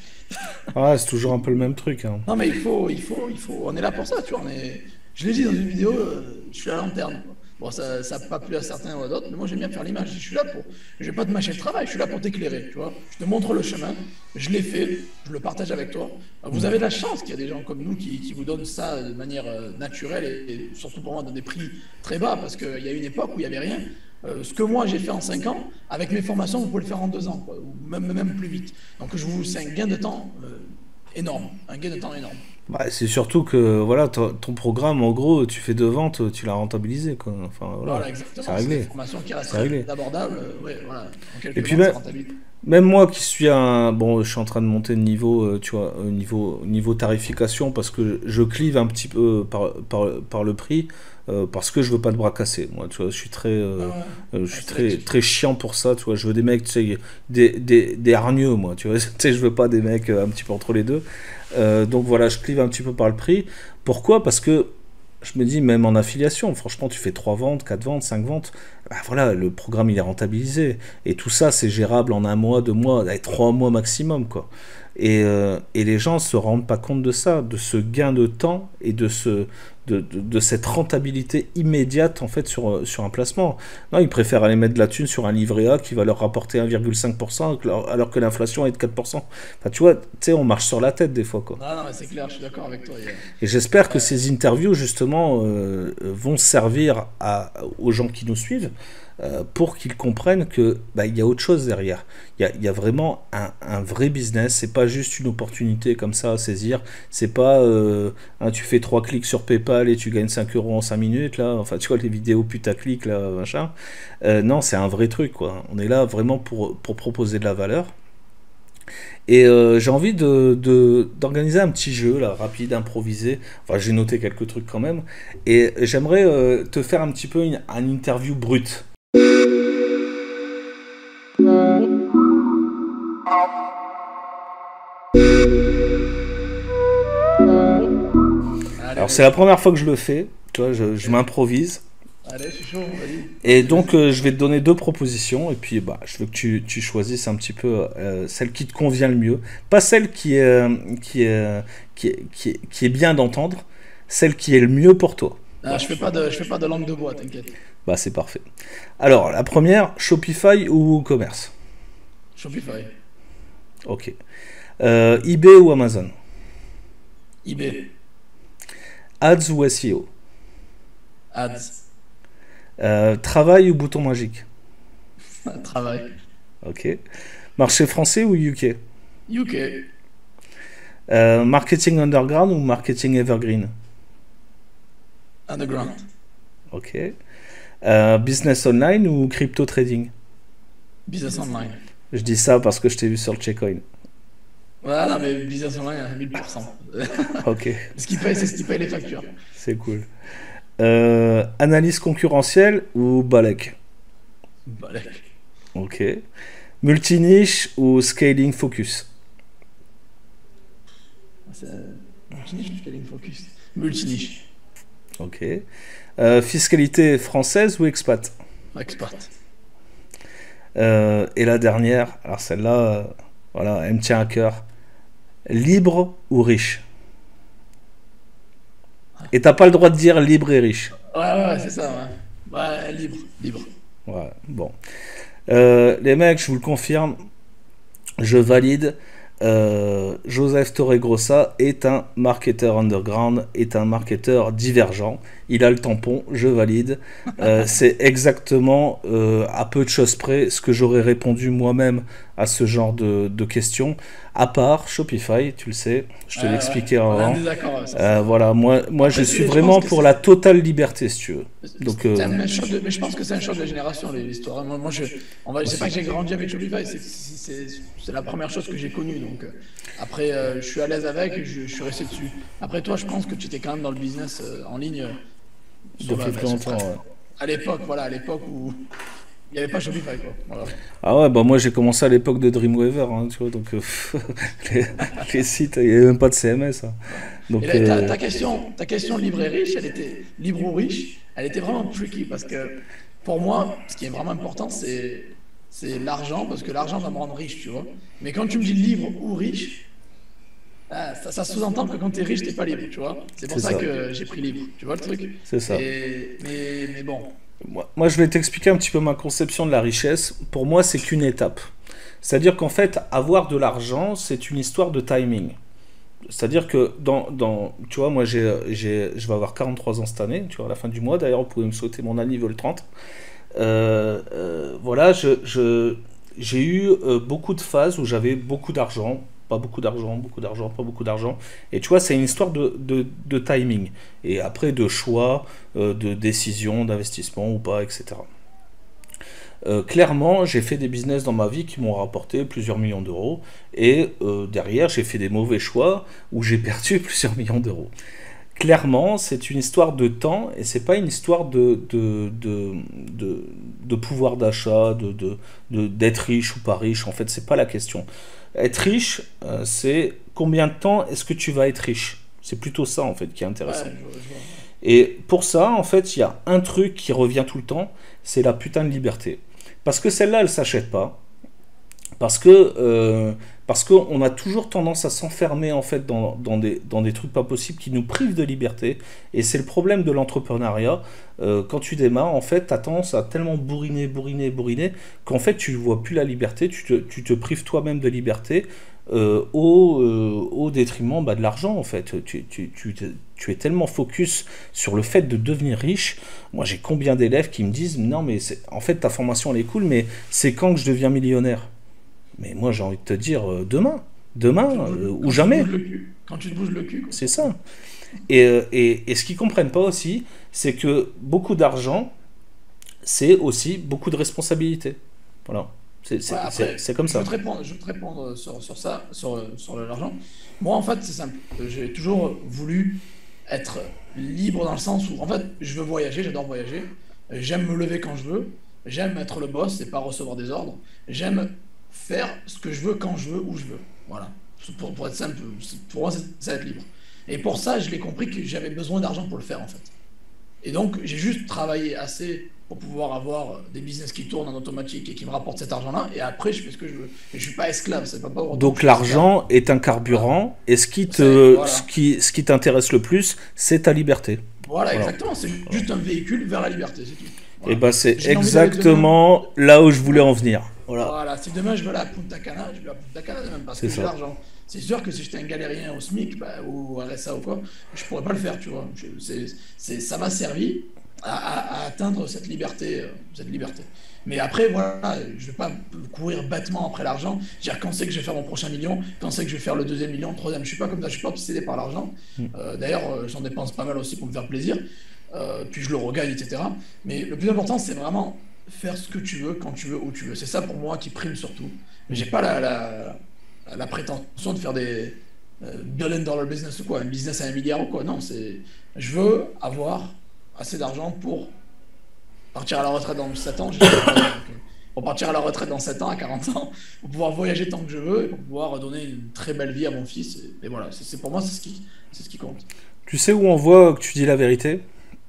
Ah, c'est toujours un peu le même truc, hein. Non, mais il faut, il faut, il faut. On est là pour ça, tu vois. On est... Je l'ai dit dans une vidéo, euh, je suis à la lanterne, quoi. Bon, ça n'a pas plu à certains ou à d'autres, mais moi j'aime bien faire l'image. Je suis là pour. Je vais pas te mâcher le travail, je suis là pour t'éclairer, tu vois. Je te montre le chemin, je l'ai fait, je le partage avec toi. Vous avez de la chance qu'il y a des gens comme nous qui, qui vous donnent ça de manière euh, naturelle et, et surtout pour moi dans des prix très bas, parce qu'il y a une époque où il n'y avait rien. Euh, ce que moi j'ai fait en cinq ans, avec mes formations, vous pouvez le faire en deux ans, quoi, ou même, même plus vite. Donc je vous, c'est un gain de temps euh, énorme, un gain de temps énorme. Bah, c'est surtout que voilà, ton, ton programme, en gros, tu fais deux ventes, tu l'as rentabilisé, quoi. Enfin, voilà, Voilà, c'est exactement. C'est des réglé. formations qui restent C'est réglé. très abordables. euh, ouais, voilà. En Et quelques puis ventes, c'est même, rentabilise. même moi qui suis un... Bon, je suis en train de monter de niveau, euh, tu vois, au niveau, niveau tarification, parce que je clive un petit peu par, par, par le prix, euh, parce que je veux pas de bras cassés. Moi, tu vois, je suis très, Ah euh, ouais. euh, je Ouais, suis c'est vrai que très, tu- très chiant pour ça, tu vois. Je veux des mecs, tu sais, des, des, des hargneux, moi, tu vois. Tu sais, je veux pas des mecs euh, un petit peu entre les deux. Euh, donc voilà, je clive un petit peu par le prix. Pourquoi? Parce que je me dis, même en affiliation, franchement, tu fais trois ventes, quatre ventes, cinq ventes, bah voilà, le programme il est rentabilisé. Et tout ça, c'est gérable en un mois, deux mois, allez, trois mois maximum, quoi. Et, euh, et les gens se rendent pas compte de ça, de ce gain de temps et de ce, de, de, de cette rentabilité immédiate en fait sur, sur un placement. Non, ils préfèrent aller mettre de la thune sur un livret A qui va leur rapporter un virgule cinq pour cent alors que l'inflation est de quatre pour cent. Enfin, tu vois, tu sais, on marche sur la tête des fois, quoi. Non, non, mais c'est clair, je suis d'accord avec toi. A... Et j'espère que ces interviews, justement, euh, vont servir à, aux gens qui nous suivent euh, pour qu'ils comprennent que bah, y a autre chose derrière. Il y a, y a vraiment un, un vrai business. C'est pas juste une opportunité comme ça à saisir. C'est pas euh, hein, tu fais trois clics sur PayPal et tu gagnes cinq euros en cinq minutes là. Enfin, tu vois les vidéos putaclic là, machin. Euh, non, c'est un vrai truc, quoi. On est là vraiment pour, pour proposer de la valeur. Et euh, j'ai envie de, de, d'organiser un petit jeu là, rapide, improvisé. Enfin, j'ai noté quelques trucs quand même. Et j'aimerais euh, te faire un petit peu une, une interview brute. Alors c'est la première fois que je le fais. Tu vois, je, je m'improvise. Allez, je suis chaud, vas-y. Et donc, euh, je vais te donner deux propositions. Et puis, bah, je veux que tu, tu choisisses un petit peu euh, celle qui te convient le mieux. Pas celle qui est, euh, qui est, qui est, qui est, qui est bien d'entendre, celle qui est le mieux pour toi. Ah, je fais pas de, je fais pas de langue de bois, t'inquiète. Bah, c'est parfait. Alors, la première, Shopify ou WooCommerce? Shopify. Ok. Euh, eBay ou Amazon? eBay. Ads ou S E O? Ads. Euh, travail ou bouton magique? Travail. Ok. Marché français ou U K? U K. Euh, marketing underground ou marketing evergreen? Underground. Ok. Euh, business online ou crypto trading? Business online. Je dis ça parce que je t'ai vu sur le Checkcoin. Voilà, mais business online à mille pour cent. Ok. Ce qui paye, c'est ce qui paye les factures. C'est cool. Euh, analyse concurrentielle ou Balek? Balek. Ok. Multiniche ou scaling focus? Multiniche ou scaling focus? Multiniche. Ok. Euh, fiscalité française ou expat? Expat. Euh, et la dernière, alors celle-là, euh, voilà, elle me tient à cœur. Libre ou riche? Et t'as pas le droit de dire libre et riche. Ouais, ouais, c'est ça, ouais. Ouais, libre, libre. Ouais, bon. Euh, les mecs, je vous le confirme, je valide. Euh, Joseph Torregrossa est un marketeur underground, est un marketeur divergent. Il a le tampon, je valide. Euh, c'est exactement, euh, à peu de choses près, ce que j'aurais répondu moi-même à ce genre de, de questions. À part Shopify, tu le sais, je te Ouais, l'ai expliqué ouais. On a un avant. désaccord, ouais, ça, Euh, ça. voilà, moi, moi je Après, suis je vraiment pense que pour c'est- la totale liberté, si tu veux. Donc, euh, C'est un choc de- mais je pense que c'est un choc de génération, les- l'histoire. Moi, moi, je, on va, je sais pas que j'ai grandi avec Shopify, c'est- c'est c'est- c'est la première chose que j'ai connue. Donc, euh, après, euh, je suis à l'aise avec, et je, je suis resté dessus. Après, toi, je pense que tu étais quand même dans le business euh, en ligne. euh, sur depuis la- plus sur- longtemps, ouais. À l'époque, voilà, à l'époque où il n'y avait pas Shopify, quoi. Voilà. Ah ouais, bah moi j'ai commencé à l'époque de Dreamweaver, hein, tu vois, donc euh, les, les sites, il n'y avait même pas de C M S. Hein. Donc, Et là, ta, euh, ta question, ta question libre et riche, elle était libre ou riche, elle était vraiment tricky parce que pour moi, ce qui est vraiment important, c'est c'est l'argent parce que l'argent va me rendre riche, tu vois. Mais quand tu me dis libre ou riche, ah, ça, ça sous-entend que quand tu es riche, t'es pas libre, tu vois. C'est pour C'est ça, ça. que j'ai pris libre, tu vois le truc. C'est ça. Et- mais, mais bon, moi, moi, je vais t'expliquer un petit peu ma conception de la richesse. Pour moi, c'est qu'une étape. C'est-à-dire qu'en fait, avoir de l'argent, c'est une histoire de timing. C'est-à-dire que dans, dans tu vois, moi j'ai, j'ai, je vais avoir quarante-trois ans cette année, tu vois, à la fin du mois. D'ailleurs, vous pouvez me souhaiter mon anniversaire le trente. Euh, euh, voilà, je, je- j'ai eu euh, beaucoup de phases où j'avais beaucoup d'argent, pas beaucoup d'argent, beaucoup d'argent, pas beaucoup d'argent. Et tu vois, c'est une histoire de, de, de timing. Et après, de choix, euh, de décision, d'investissement ou pas, et cetera. Euh, clairement, j'ai fait des business dans ma vie qui m'ont rapporté plusieurs millions d'euros. Et euh, derrière, j'ai fait des mauvais choix où j'ai perdu plusieurs millions d'euros. Clairement, c'est une histoire de temps et c'est pas une histoire de, de, de, de, de pouvoir d'achat, de, de, de- d'être riche ou pas riche. En fait, c'est pas la question. Être riche, euh, c'est combien de temps est-ce que tu vas être riche? C'est plutôt ça en fait qui est ouais, intéressant. je, vois- je vois. Et pour ça, en fait, il y a un truc qui revient tout le temps, c'est la putain de liberté. Parce que celle-là, elle s'achète pas. Parce que euh, parce qu'on a toujours tendance à s'enfermer en fait dans, dans des, dans des trucs pas possibles qui nous privent de liberté. Et c'est le problème de l'entrepreneuriat. Euh, quand tu démarres, en fait, tu as tendance à tellement bourriner, bourriner, bourriner, qu'en fait, tu ne vois plus la liberté, tu te, tu te prives toi-même de liberté euh, au, euh, au détriment bah, de l'argent, en fait. Tu, tu, tu, tu es tellement focus sur le fait de devenir riche. Moi, j'ai combien d'élèves qui me disent, non, mais c'est, en fait, ta formation, elle est cool, mais c'est quand que je deviens millionnaire? Mais moi, j'ai envie de te dire euh, demain, demain Quand tu te euh, bouges, ou quand tu te jamais. bouges le cul. Quand tu te bouges le cul, quoi. C'est ça. Et, euh, et, et ce qu'ils comprennent pas aussi, c'est que beaucoup d'argent, c'est aussi beaucoup de responsabilités. Voilà. C'est Ouais, c'est- c'est- après, c'est comme je veux ça. te répondre, je veux te répondre sur, sur ça, sur, sur l'argent. Moi, en fait, c'est simple. J'ai toujours voulu être libre dans le sens où, en fait, je veux voyager, j'adore voyager. J'aime me lever quand je veux. J'aime être le boss et pas recevoir des ordres. J'aime faire ce que je veux quand je veux, où je veux. Voilà. Pour, pour être simple, pour moi, c'est ça être libre. Et pour ça, je l'ai compris que j'avais besoin d'argent pour le faire, en fait. Et donc, j'ai juste travaillé assez pour pouvoir avoir des business qui tournent en automatique et qui me rapportent cet argent-là. Et après, je fais ce que je veux. Mais je suis pas esclave. C'est pas pour autant que Donc je suis esclave. l'argent est un Voilà. carburant et ce qui C'est, te, ce voilà. qui, ce qui t'intéresse le plus, c'est ta liberté. Voilà, Voilà. exactement. C'est juste un véhicule vers la liberté, c'est tout. Et Voilà. ben c'est J'ai envie d'aller demain. exactement là où je voulais Demain, en venir. Voilà. voilà. Si demain je veux aller à Punta Cana, je vais à Punta Cana demain parce C'est que j'ai ça. l'argent. C'est sûr que si j'étais un galérien au SMIC bah, ou au R S A ou quoi, je pourrais pas le faire, tu vois. Je- c'est, c'est- ça m'a servi à, à- à atteindre cette liberté, euh, cette liberté. Mais après, voilà, je vais pas courir bêtement après l'argent. Dire quand c'est que je vais faire mon prochain million, quand c'est que je vais faire le deuxième million, le troisième. Je suis pas comme ça, je suis pas obsédé par l'argent. Euh, d'ailleurs, euh, j'en dépense pas mal aussi pour me faire plaisir. Euh, puis je le regagne, et cetera. Mais le plus important, c'est vraiment faire ce que tu veux, quand tu veux, où tu veux. C'est ça pour moi qui prime surtout. Mais j'ai pas la, la, la prétention de faire des euh, billion dollar business ou quoi, un business à un milliard ou quoi. Non, c'est, je veux avoir assez d'argent pour partir à la retraite dans sept ans. J'ai soixante-trois ans, donc, euh, pour partir à la retraite dans sept ans, à quarante ans, pour pouvoir voyager tant que je veux et pour pouvoir donner une très belle vie à mon fils. Et, et voilà, c'est, c'est- pour moi, c'est ce qui, c'est ce qui compte. Tu sais où on voit que tu dis la vérité?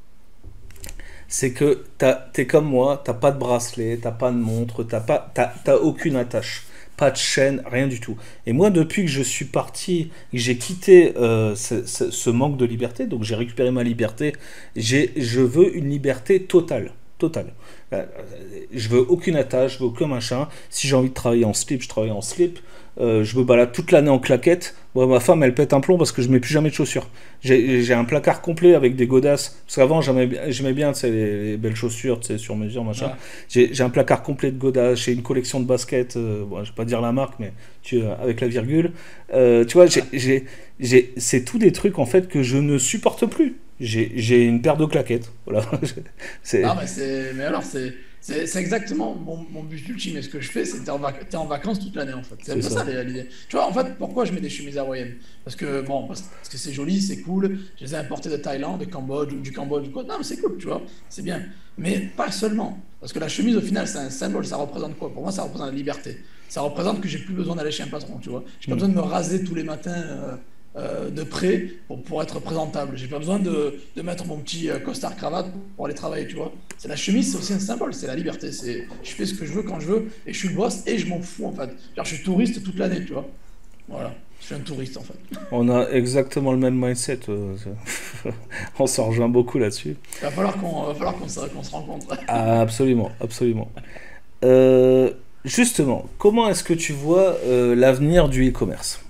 C'est que t'as- t'es comme moi, t'as pas de bracelet, t'as pas de montre, t'as pas, t'as, t'as aucune attache, pas de chaîne, rien du tout. Et moi, depuis que je suis parti, que j'ai quitté euh, ce, ce- ce manque de liberté, donc j'ai récupéré ma liberté, j'ai, je veux une liberté totale, totale. Euh, Je veux aucune attache, je veux aucun machin. Si j'ai envie de travailler en slip, je travaille en slip. Euh, je me balade toute l'année en claquettes. Bon, ma femme, elle pète un plomb parce que je mets plus jamais de chaussures. J'ai j'ai un placard complet avec des godasses. Parce qu'avant, j'aimais bien j'aimais bien, tu sais, les, les belles chaussures, tu sais, sur mesure, machin. Voilà. J'ai j'ai un placard complet de godasses. J'ai une collection de baskets. Euh, bon, je vais pas dire la marque, mais tu, euh, avec la virgule. Euh, tu vois, j'ai, Voilà. j'ai, j'ai- c'est tous des trucs en fait que je ne supporte plus. J'ai j'ai une paire de claquettes. Voilà. Non, C'est mais c'est, mais alors, c'est, c'est, c'est exactement mon, mon but ultime. Et ce que je fais, c'est que t'es en, vac- t'es en vacances toute l'année, en fait. C'est un c'est peu ça ça. l'idée. Tu vois, en fait, pourquoi je mets des chemises hawaïennes? Parce que, bon, parce que c'est joli, c'est cool. Je les ai importées de Thaïlande, de Cambodge, ou du Cambodge, ou quoi. Non, mais c'est cool, tu vois. C'est bien. Mais pas seulement. Parce que la chemise, au final, c'est un symbole. Ça représente quoi? Pour moi, ça représente la liberté. Ça représente que j'ai plus besoin d'aller chez un patron, tu vois. J'ai pas Mm. besoin de me raser tous les matins. euh, euh, de près pour, pour être présentable. J'ai pas besoin de, de mettre mon petit euh, costard cravate pour aller travailler, tu vois. C'est la chemise, c'est aussi un symbole, c'est la liberté. C'est, je fais ce que je veux quand je veux et je suis le boss et je m'en fous en fait. Genre, je suis touriste toute l'année, tu vois. Voilà, je suis un touriste en fait. On a exactement le même mindset. euh, On s'en rejoint beaucoup là-dessus. Il va falloir qu'on, va falloir qu'on se, qu'on se rencontre. Ah, absolument, absolument. Euh, justement, comment est-ce que tu vois euh, l'avenir du e-commerce?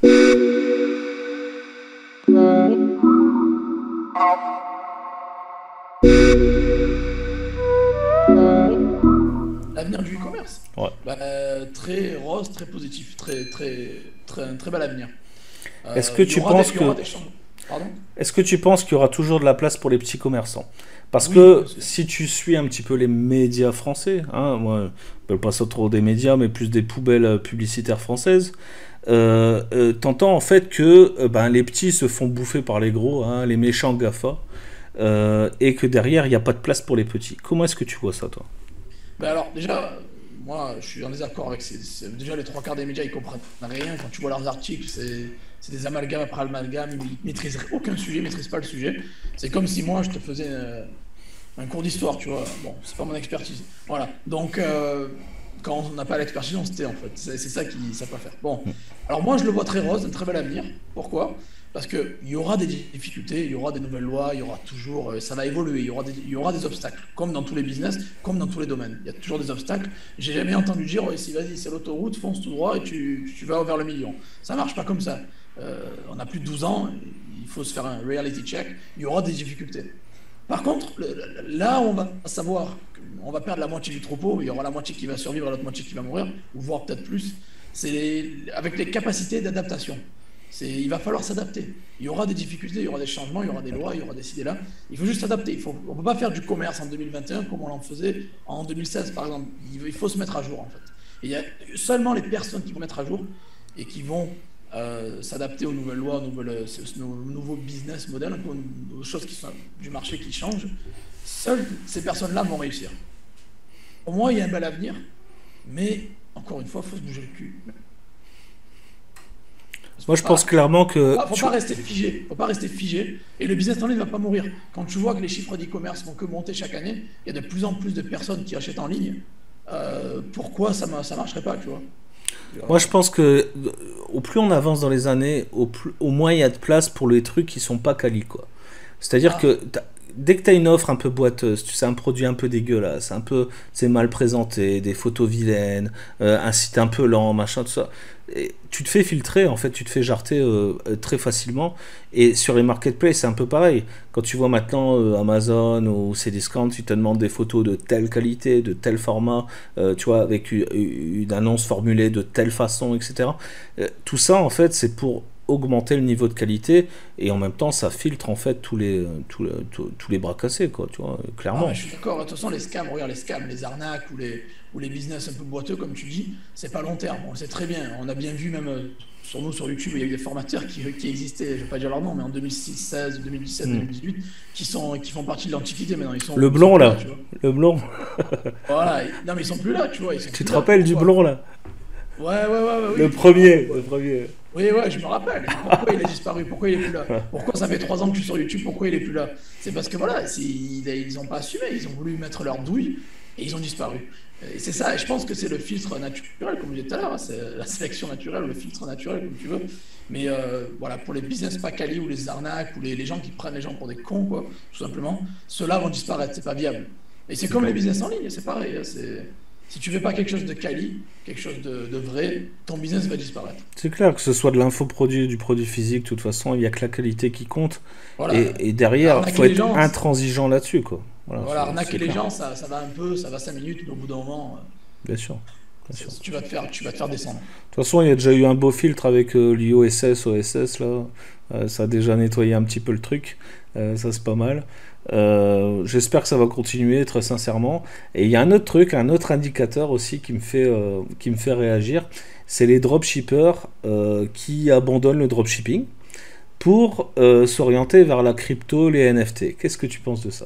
L'avenir du e-commerce, Ouais. bah, euh, très rose, très positif, très, très, très, un très bel avenir. Est-ce Euh, que Il y tu aura des, penses il y aura que des changements. Pardon? est-ce que tu penses qu'il y aura toujours de la place pour les petits commerçants? Parce Oui, que bien sûr. si tu suis un petit peu les médias français, hein, moi, je ne parle pas trop des médias, mais plus des poubelles euh, publicitaires françaises, euh, euh, t'entends en fait que euh, ben, les petits se font bouffer par les gros, hein, les méchants GAFA, euh, et que derrière, il n'y a pas de place pour les petits. Comment est-ce que tu vois ça, toi? Ben alors, déjà, moi, je suis en désaccord avec ces, ces- déjà, les trois quarts des médias, ils comprennent rien. Quand tu vois leurs articles, c'est c'est des amalgames après amalgames. Ils maîtrisent aucun sujet, ils maîtrisent pas le sujet. C'est comme si moi, je te faisais euh, un cours d'histoire, tu vois. Bon, c'est pas mon expertise. Voilà. Donc, euh, quand on n'a pas l'expertise, on se tait en fait. C'est c'est ça qu'ils ne savent pas faire. Bon, alors moi je le vois très rose, un très bel avenir. Pourquoi? Parce qu'il y aura des difficultés, il y aura des nouvelles lois, il y aura toujours, euh, ça va évoluer, il y aura des, il y aura des obstacles, comme dans tous les business, comme dans tous les domaines. Il y a toujours des obstacles. J'ai jamais entendu dire, oh, si vas-y, c'est l'autoroute, fonce tout droit et tu, tu vas vers le million. Ça marche pas comme ça. Euh, on a plus de douze ans, il faut se faire un reality check, il y aura des difficultés. Par contre, le- le- là, on va savoir qu'on va perdre la moitié du troupeau, il y aura la moitié qui va survivre et l'autre moitié qui va mourir, ou voire peut-être plus. C'est les- avec les capacités d'adaptation. C'est, il va falloir s'adapter. Il y aura des difficultés, il y aura des changements, il y aura des lois, il y aura des ci, des là. Il faut juste s'adapter. Il faut, on ne peut pas faire du commerce en deux mille vingt et un comme on en faisait en deux mille seize, par exemple. Il, il faut se mettre à jour, en fait. Et il y a seulement les personnes qui vont mettre à jour et qui vont euh, s'adapter aux nouvelles lois, aux, nouvelles, aux nouveaux business models, aux, aux choses qui sont du marché qui changent. Seules ces personnes-là vont réussir. Pour moi, il y a un bel avenir, mais encore une fois, il faut se bouger le cul. Moi, je pense clairement que... Il ne faut tu- pas rester figé. Faut pas rester figé. Et le business en ligne ne va pas mourir. Quand tu vois que les chiffres d'e-commerce vont que monter chaque année, il y a de plus en plus de personnes qui achètent en ligne. Euh, pourquoi ça ne marcherait pas, tu vois? Moi, je pense que euh, au plus on avance dans les années, au, plus, au moins il y a de place pour les trucs qui sont pas quali, quoi. C'est-à-dire Ah, que t'as- dès que tu as une offre un peu boiteuse, tu sais, un produit un peu dégueulasse, un peu, c'est mal présenté, des photos vilaines, euh, un site un peu lent, machin, tout ça, et tu te fais filtrer, en fait, tu te fais jarter euh, euh, très facilement. Et sur les marketplaces, c'est un peu pareil. Quand tu vois maintenant euh, Amazon ou Cdiscount, tu te demandes des photos de telle qualité, de tel format, euh, tu vois, avec une, une annonce formulée de telle façon, et cetera. Euh, tout ça, en fait, c'est pour augmenter le niveau de qualité et en même temps ça filtre en fait tous les tous, les- tous, tous les bras cassés, quoi, tu vois, ah, clairement. mais je suis d'accord. De toute façon, les scams, regarde les scams, les arnaques ou les, ou les business un peu boiteux, comme tu dis, c'est pas long terme. On le sait très bien. On a bien vu, même euh, sur nous, sur YouTube, il y a eu des formateurs qui, qui existaient, je ne vais pas dire leur nom, mais en deux mille six, seize, deux mille dix-sept, Hmm. deux mille dix-huit, qui, sont, qui font partie de l'Antiquité maintenant. Ils sont, Le ils sont blond plus là, là, tu vois. le blond, Voilà. Non, mais ils sont plus là, tu vois. Ils sont tu plus te là. rappelles du Pourquoi? blond là, Ouais, ouais, ouais, ouais, le oui. premier, Pourquoi? le premier. Oui, ouais, je me rappelle. Pourquoi il a disparu? Pourquoi il est plus là? Pourquoi ça fait trois ans que je suis sur YouTube? Pourquoi il est plus là? C'est parce que voilà, c'est- ils n'ont pas assumé. Ils ont voulu mettre leur douille et ils ont disparu. Et c'est ça. Et je pense que c'est le filtre naturel, comme je disais tout à l'heure. Hein, c'est la sélection naturelle, ou le filtre naturel, comme tu veux. Mais euh, voilà, pour les business pas quali ou les arnaques ou les, les gens qui prennent les gens pour des cons, quoi, tout simplement, ceux-là vont disparaître. C'est pas viable. Et c'est comme les business en ligne, c'est pareil. Hein, c'est... Si tu fais pas quelque chose de quali, quelque chose de, de vrai, ton business va disparaître. C'est clair que ce soit de l'infoproduit, du produit physique, de toute façon, il n'y a que la qualité qui compte. Voilà. Et, et derrière, il Arnaquer faut les être gens, intransigeant là-dessus, quoi. Voilà, voilà, c'est arnaquer c'est les clair. gens, ça, ça va un peu, ça va cinq minutes, mais au bout d'un moment, euh, Bien sûr, bien ça- sûr. tu vas te faire, tu vas te faire descendre. De toute façon, il y a déjà eu un beau filtre avec euh, l'I O S S, O S S, là. Euh, ça a déjà nettoyé un petit peu le truc. Euh, ça, c'est pas mal. Euh, j'espère que ça va continuer, très sincèrement. Et il y a un autre truc, un autre indicateur aussi qui me fait, euh, qui me fait réagir. C'est les dropshippers euh, qui abandonnent le dropshipping pour euh, s'orienter vers la crypto, les N F T. Qu'est-ce que tu penses de ça?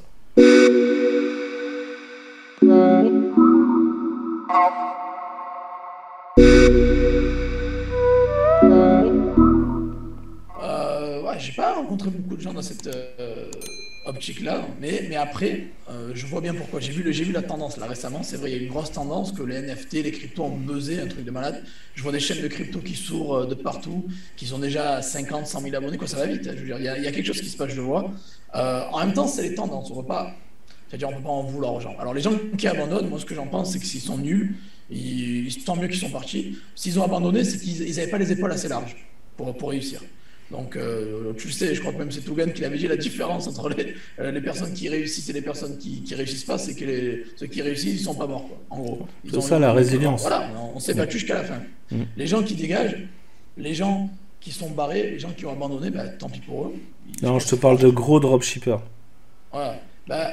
Euh, ouais, j'ai pas rencontré beaucoup de gens dans cette euh, optique-là, mais, mais après, euh, je vois bien pourquoi. J'ai vu, le- j'ai vu la tendance là récemment. C'est vrai, il y a une grosse tendance que les N F T, les cryptos ont buzzé, un truc de malade. Je vois des chaînes de crypto qui s'ouvrent euh, de partout, qui sont déjà à cinquante, cent mille abonnés, quoi, ça va vite. Hein, je veux dire, il y a, il y a quelque chose qui se passe, je le vois. Euh, en même temps, c'est les tendances. On ne peut pas, c'est-à-dire, on peut pas en vouloir aux gens. Alors, les gens qui abandonnent, moi, ce que j'en pense, c'est que s'ils sont nuls, ils- tant mieux qu'ils sont partis. S'ils ont abandonné, c'est qu'ils n'avaient pas les épaules assez larges pour, pour réussir. Donc, euh, tu le sais, je crois que même c'est Tougan qui l'avait dit, la différence entre les, euh, les personnes qui réussissent et les personnes qui, qui réussissent pas, c'est que les, ceux qui réussissent, ils sont pas morts, quoi, en gros. Ils C'est ont, ça ils la ont- résilience. voilà, on, on s'est battu jusqu'à la fin. Mm. Les gens qui dégagent, les gens qui sont barrés, les gens qui ont abandonné, bah, tant pis pour eux. Je Non, pense je te qu'il faut parle de arrêter. gros dropshippers. Voilà. Bah,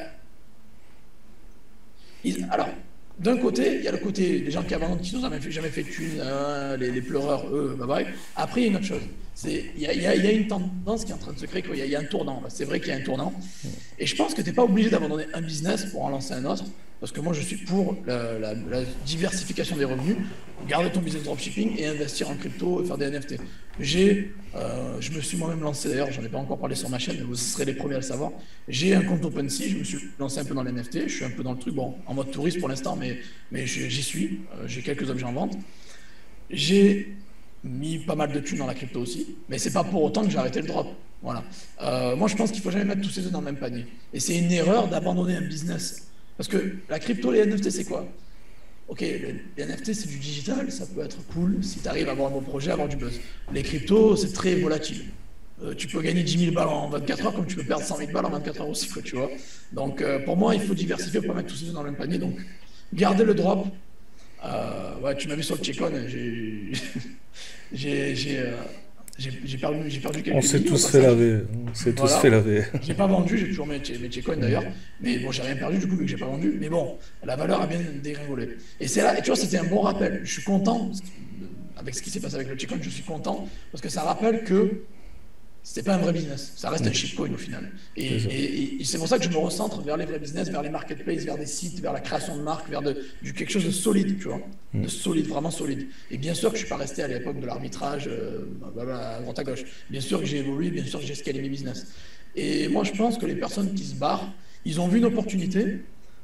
ils- alors, d'un côté, il y a le côté des gens qui abandonnent, qui n'ont jamais fait, jamais fait de thunes, hein, les, les pleureurs, eux, bye bye. Après, il y a une autre chose. C'est, il y a, il y a- il y a une tendance qui est en train de se créer, quoi. Il y a, il y a un tournant, là. C'est vrai qu'il y a un tournant. Et je pense que tu n'es pas obligé d'abandonner un business pour en lancer un autre. Parce que moi, je suis pour la, la- la diversification des revenus. Garder ton business dropshipping et investir en crypto et faire des N F T. J'ai, euh, je me suis moi-même lancé d'ailleurs, j'en ai pas encore parlé sur ma chaîne, mais vous serez les premiers à le savoir. J'ai un compte OpenSea, je me suis lancé un peu dans les N F T, je suis un peu dans le truc, bon, en mode touriste pour l'instant, mais, mais je- j'y suis. Euh, j'ai quelques objets en vente. J'ai mis pas mal de thunes dans la crypto aussi, mais c'est pas pour autant que j'ai arrêté le drop. Voilà. Euh, moi, je pense qu'il faut jamais mettre tous ses œufs dans le même panier. Et c'est une erreur d'abandonner un business. Parce que la crypto, les N F T, c'est quoi? Ok, les, les N F T, c'est du digital, ça peut être cool si tu arrives à avoir un bon projet, à avoir du buzz. Les cryptos, c'est très volatile. Euh, tu peux gagner dix mille balles en vingt-quatre heures, comme tu peux perdre cent mille balles en vingt-quatre heures aussi, quoi, tu vois. Donc, euh, pour moi, il faut diversifier, pas mettre tous ses œufs dans le même panier. Donc, garder le drop. Euh, ouais, tu m'as vu sur le Check-on, j'ai j'ai j'ai, euh, j'ai- j'ai perdu, j'ai perdu On quelques s'est billes au tous fait passage. laver. On s'est tous fait Voilà. laver. J'ai pas vendu, j'ai toujours mes, mes Check-on d'ailleurs. Mais bon, j'ai rien perdu du coup, vu que j'ai pas vendu. Mais bon, la valeur a bien dégringolé. Et c'est là, et tu vois, c'était un bon rappel. Je suis content, parce que, euh, avec ce qui s'est passé avec le Check-on, je suis content, parce que ça rappelle que c'était pas un vrai business, ça reste un shitcoin au final. Et, C'est ça. et- et c'est pour ça que je me recentre vers les vrais business, vers les marketplaces, vers des sites, vers la création de marques, vers de, du, quelque chose de solide, tu vois, de solide, vraiment solide. Et bien sûr que je suis pas resté à l'époque de l'arbitrage, euh, à droite à gauche. Bien sûr que j'ai évolué, bien sûr que j'ai scalé mes business. Et moi, je pense que les personnes qui se barrent, ils ont vu une opportunité,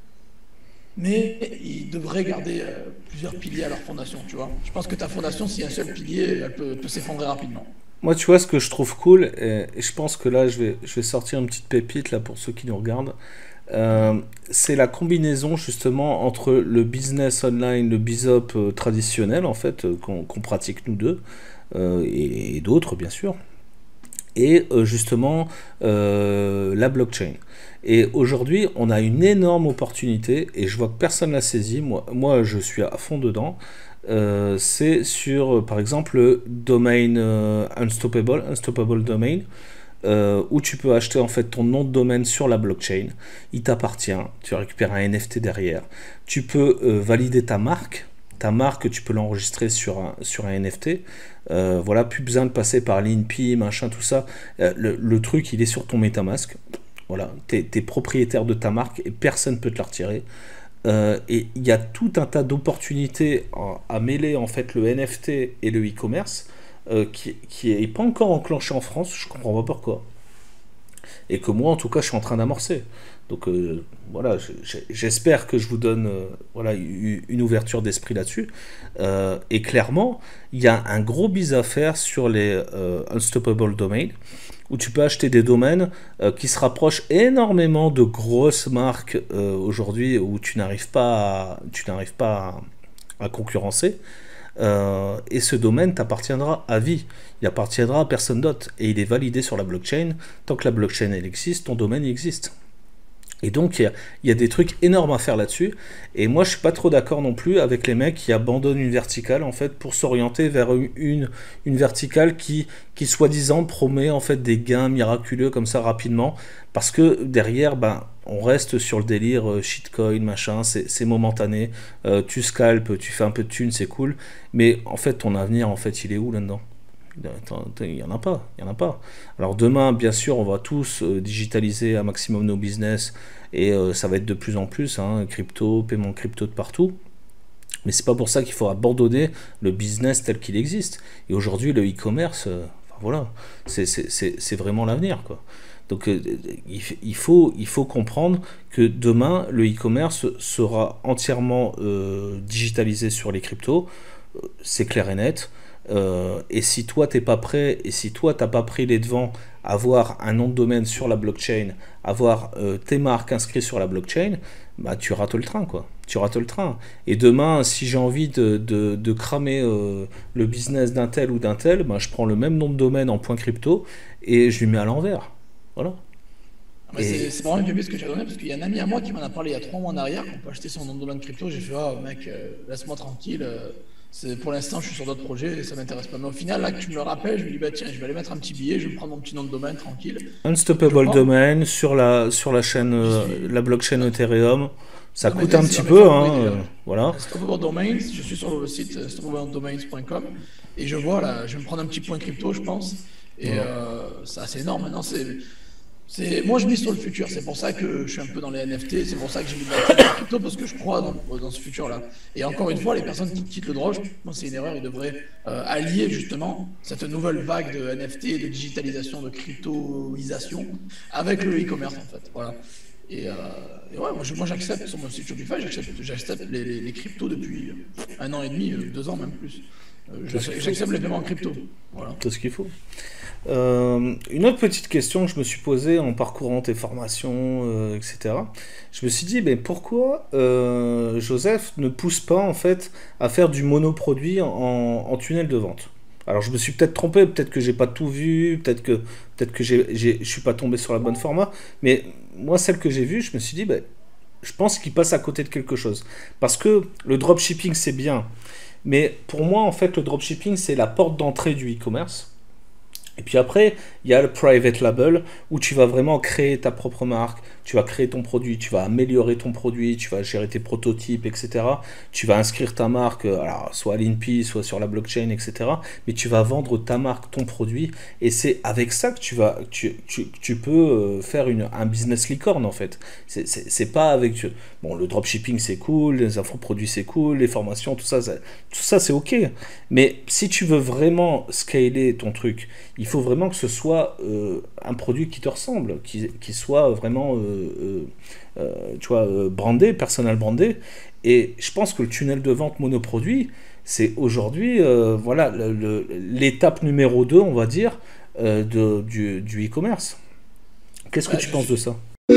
mais ils devraient garder euh, plusieurs piliers à leur fondation, tu vois. Je pense que ta fondation, s'il y a un seul pilier, elle peut, peut s'effondrer rapidement. Moi, tu vois, ce que je trouve cool, et, et je pense que là, je vais, je vais sortir une petite pépite là pour ceux qui nous regardent. Euh, c'est la combinaison justement entre le business online, le bizop euh, traditionnel en fait euh, qu'on qu'on pratique nous deux euh, et, et d'autres bien sûr, et euh, justement euh, la blockchain. Et aujourd'hui, on a une énorme opportunité et je vois que personne l'a saisi. Moi, moi, je suis à fond dedans. Euh, c'est sur, euh, par exemple, le domain euh, Unstoppable, Unstoppable Domain, euh, où tu peux acheter en fait ton nom de domaine sur la blockchain. Il t'appartient, tu récupères un N F T derrière. Tu peux euh, valider ta marque. Ta marque, tu peux l'enregistrer sur un, sur un N F T. Euh, voilà, plus besoin de passer par l'I N P I, machin, tout ça. Euh, le, le truc, il est sur ton MetaMask. Voilà, tu es propriétaire de ta marque et personne ne peut te la retirer. Euh, et il y a tout un tas d'opportunités à, à mêler en fait le N F T et le e-commerce euh, qui, qui est pas encore enclenché en France, je comprends pas pourquoi. Et que moi en tout cas je suis en train d'amorcer. Donc euh, voilà, j'espère que je vous donne euh, voilà, une ouverture d'esprit là-dessus. Euh, et clairement, il y a un gros bis à faire sur les euh, Unstoppable Domains, où tu peux acheter des domaines euh, qui se rapprochent énormément de grosses marques euh, aujourd'hui, où tu n'arrives pas à, tu n'arrives pas à, à concurrencer. Euh, et ce domaine t'appartiendra à vie. Il appartiendra à personne d'autre. Et il est validé sur la blockchain. Tant que la blockchain elle existe, ton domaine il existe. Et donc, il y, a, il y a des trucs énormes à faire là-dessus. Et moi, je suis pas trop d'accord non plus avec les mecs qui abandonnent une verticale, en fait, pour s'orienter vers une, une verticale qui, qui soi-disant, promet, en fait, des gains miraculeux comme ça, rapidement. Parce que derrière, ben, on reste sur le délire euh, shitcoin, machin, c'est momentané. Euh, tu scalpes, tu fais un peu de thunes, c'est cool. Mais, en fait, ton avenir, en fait, il est où là-dedans? Il n'y en a pas, il y en a pas. Alors demain, bien sûr, on va tous euh, digitaliser un maximum nos business et euh, ça va être de plus en plus, hein, crypto, paiement crypto de partout. Mais c'est pas pour ça qu'il faut abandonner le business tel qu'il existe. Et aujourd'hui, le e-commerce, euh, enfin, voilà, c'est vraiment l'avenir, quoi. Donc euh, il, il, faut, il faut comprendre que demain, le e-commerce sera entièrement euh, digitalisé sur les cryptos. C'est clair et net. Euh, et si toi t'es pas prêt, et si toi t'as pas pris les devants, avoir un nom de domaine sur la blockchain, avoir euh, tes marques inscrites sur la blockchain, bah tu rates le train, quoi. Tu rates le train. Et demain, si j'ai envie de, de, de cramer euh, le business d'un tel ou d'un tel, bah, je prends le même nom de domaine en point crypto et je lui mets à l'envers. Voilà. Ah, Et c'est vraiment une pépite ce que j'ai donné parce qu'il y a un ami à moi qui m'en a parlé il y a trois mois en arrière qu'on peut acheter son nom de domaine crypto. J'ai fait, ah mec, euh, laisse-moi tranquille. euh, c'est- pour l'instant, je suis sur d'autres projets et ça m'intéresse pas. Mais au final, là que tu me le rappelles, je me dis, bah tiens, je vais aller mettre un petit billet, je vais me prendre mon petit nom de domaine tranquille. Je Unstoppable pense, Domain sur la, sur la chaîne, j'y euh, suis. la blockchain Ethereum, ça Domaine coûte un name, c'est petit dans mes peu, favoris hein, euh, déjà. voilà. Stoppable Domains, je suis sur le site euh, stoppable domains point com et je vois là, je vais me prendre un petit point crypto, je pense. Et Voilà. euh, c'est assez énorme maintenant. C'est C'est, moi, je mise sur le futur. C'est pour ça que je suis un peu dans les N F T. C'est pour ça que j'ai mis de la la crypto parce que je crois dans, dans ce futur-là. Et encore une fois, les personnes qui quittent le drop, je pense que c'est une erreur. Ils devraient euh, allier justement cette nouvelle vague de N F T, de digitalisation, de cryptoisation avec le e-commerce en fait. Voilà. Et, euh, et ouais, moi, je- moi, j'accepte sur mon site Shopify, j'accepte, j'accepte les, les- les cryptos depuis un an et demi, euh, deux ans même plus. Euh, C'est ce qu'il j'accepte faut. j'accepte les paiements en crypto. Voilà. C'est ce qu'il faut. Euh, une autre petite question que je me suis posée en parcourant tes formations, euh, et cetera. Je me suis dit, mais pourquoi euh, Joseph ne pousse pas en fait à faire du monoproduit en, en tunnel de vente? Alors je me suis peut-être trompé, peut-être que j'ai pas tout vu, peut-être que peut-être que j'ai, j'ai- je suis pas tombé sur la bonne format, mais moi celle que j'ai vue, je me suis dit, ben, je pense qu'il passe à côté de quelque chose. Parce que le dropshipping c'est bien, mais pour moi en fait le dropshipping c'est la porte d'entrée du e-commerce. Et puis après, il y a le private label où tu vas vraiment créer ta propre marque, tu vas créer ton produit, tu vas améliorer ton produit, tu vas gérer tes prototypes, et cetera. Tu vas inscrire ta marque, euh, alors, soit à l'I N P I, soit sur la blockchain, et cetera. Mais tu vas vendre ta marque, ton produit, et c'est avec ça que tu vas, tu, tu, tu peux euh, faire une, un business licorne en fait. C'est c'est- c'est pas avec, bon, le dropshipping c'est cool, les infoproduits c'est cool, les formations, tout ça, ça- tout ça c'est ok. Mais si tu veux vraiment scaler ton truc, il faut vraiment que ce soit euh, un produit qui te ressemble, qui, qui soit vraiment, euh, euh, euh, tu vois, euh, brandé, personnel brandé. Et je pense que le tunnel de vente monoproduit, c'est aujourd'hui, euh, voilà, le- le- l'étape numéro deux, on va dire, euh, de, du, du e-commerce. Qu'est-ce que Ouais, tu je penses de suis, ça?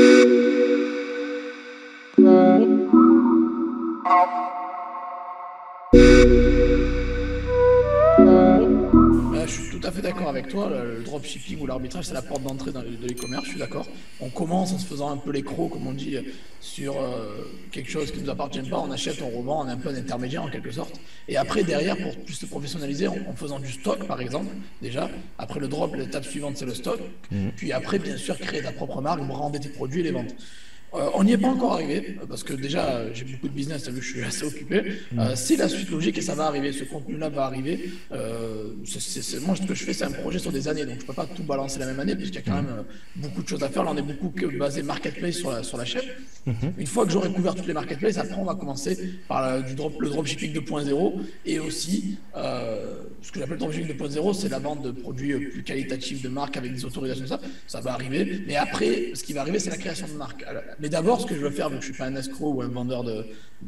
Bah, je suis tout à fait d'accord avec toi. Le, le dropshipping ou l'arbitrage, c'est la porte d'entrée dans le- de l'e-commerce. Je suis d'accord. On commence en se faisant un peu les crocs, comme on dit, sur euh, quelque chose qui ne nous appartient pas. On achète, on revend, on est un peu un intermédiaire en quelque sorte. Et après, derrière, pour plus se professionnaliser, en, en faisant du stock, par exemple, déjà. Après le drop, l'étape suivante, c'est le stock. Mhm. Puis après, bien sûr, créer ta propre marque, brander tes produits et les vendre. Euh, on n'y est pas encore arrivé, euh, parce que déjà, euh, j'ai beaucoup de business, t'as vu, je suis assez occupé. Euh, c'est la suite logique et ça va arriver, ce contenu-là va arriver. Euh, c'est- c'est- c'est- moi, ce que je fais, c'est un projet sur des années, donc je ne peux pas tout balancer la même année, puisqu'il y a quand même euh, beaucoup de choses à faire. Là, on est beaucoup que basé marketplace sur la, sur la chaîne. Une fois que j'aurai couvert toutes les marketplaces, après, on va commencer par la- du drop, le dropshipping deux point zéro et aussi, euh, ce que j'appelle le dropshipping deux point zéro, c'est la vente de produits euh, plus qualitatifs de marques avec des autorisations, ça, ça va arriver. Mais après, ce qui va arriver, c'est la création de marques. Alors, mais d'abord, ce que je veux faire, vu que je ne suis pas un escroc ou un vendeur de,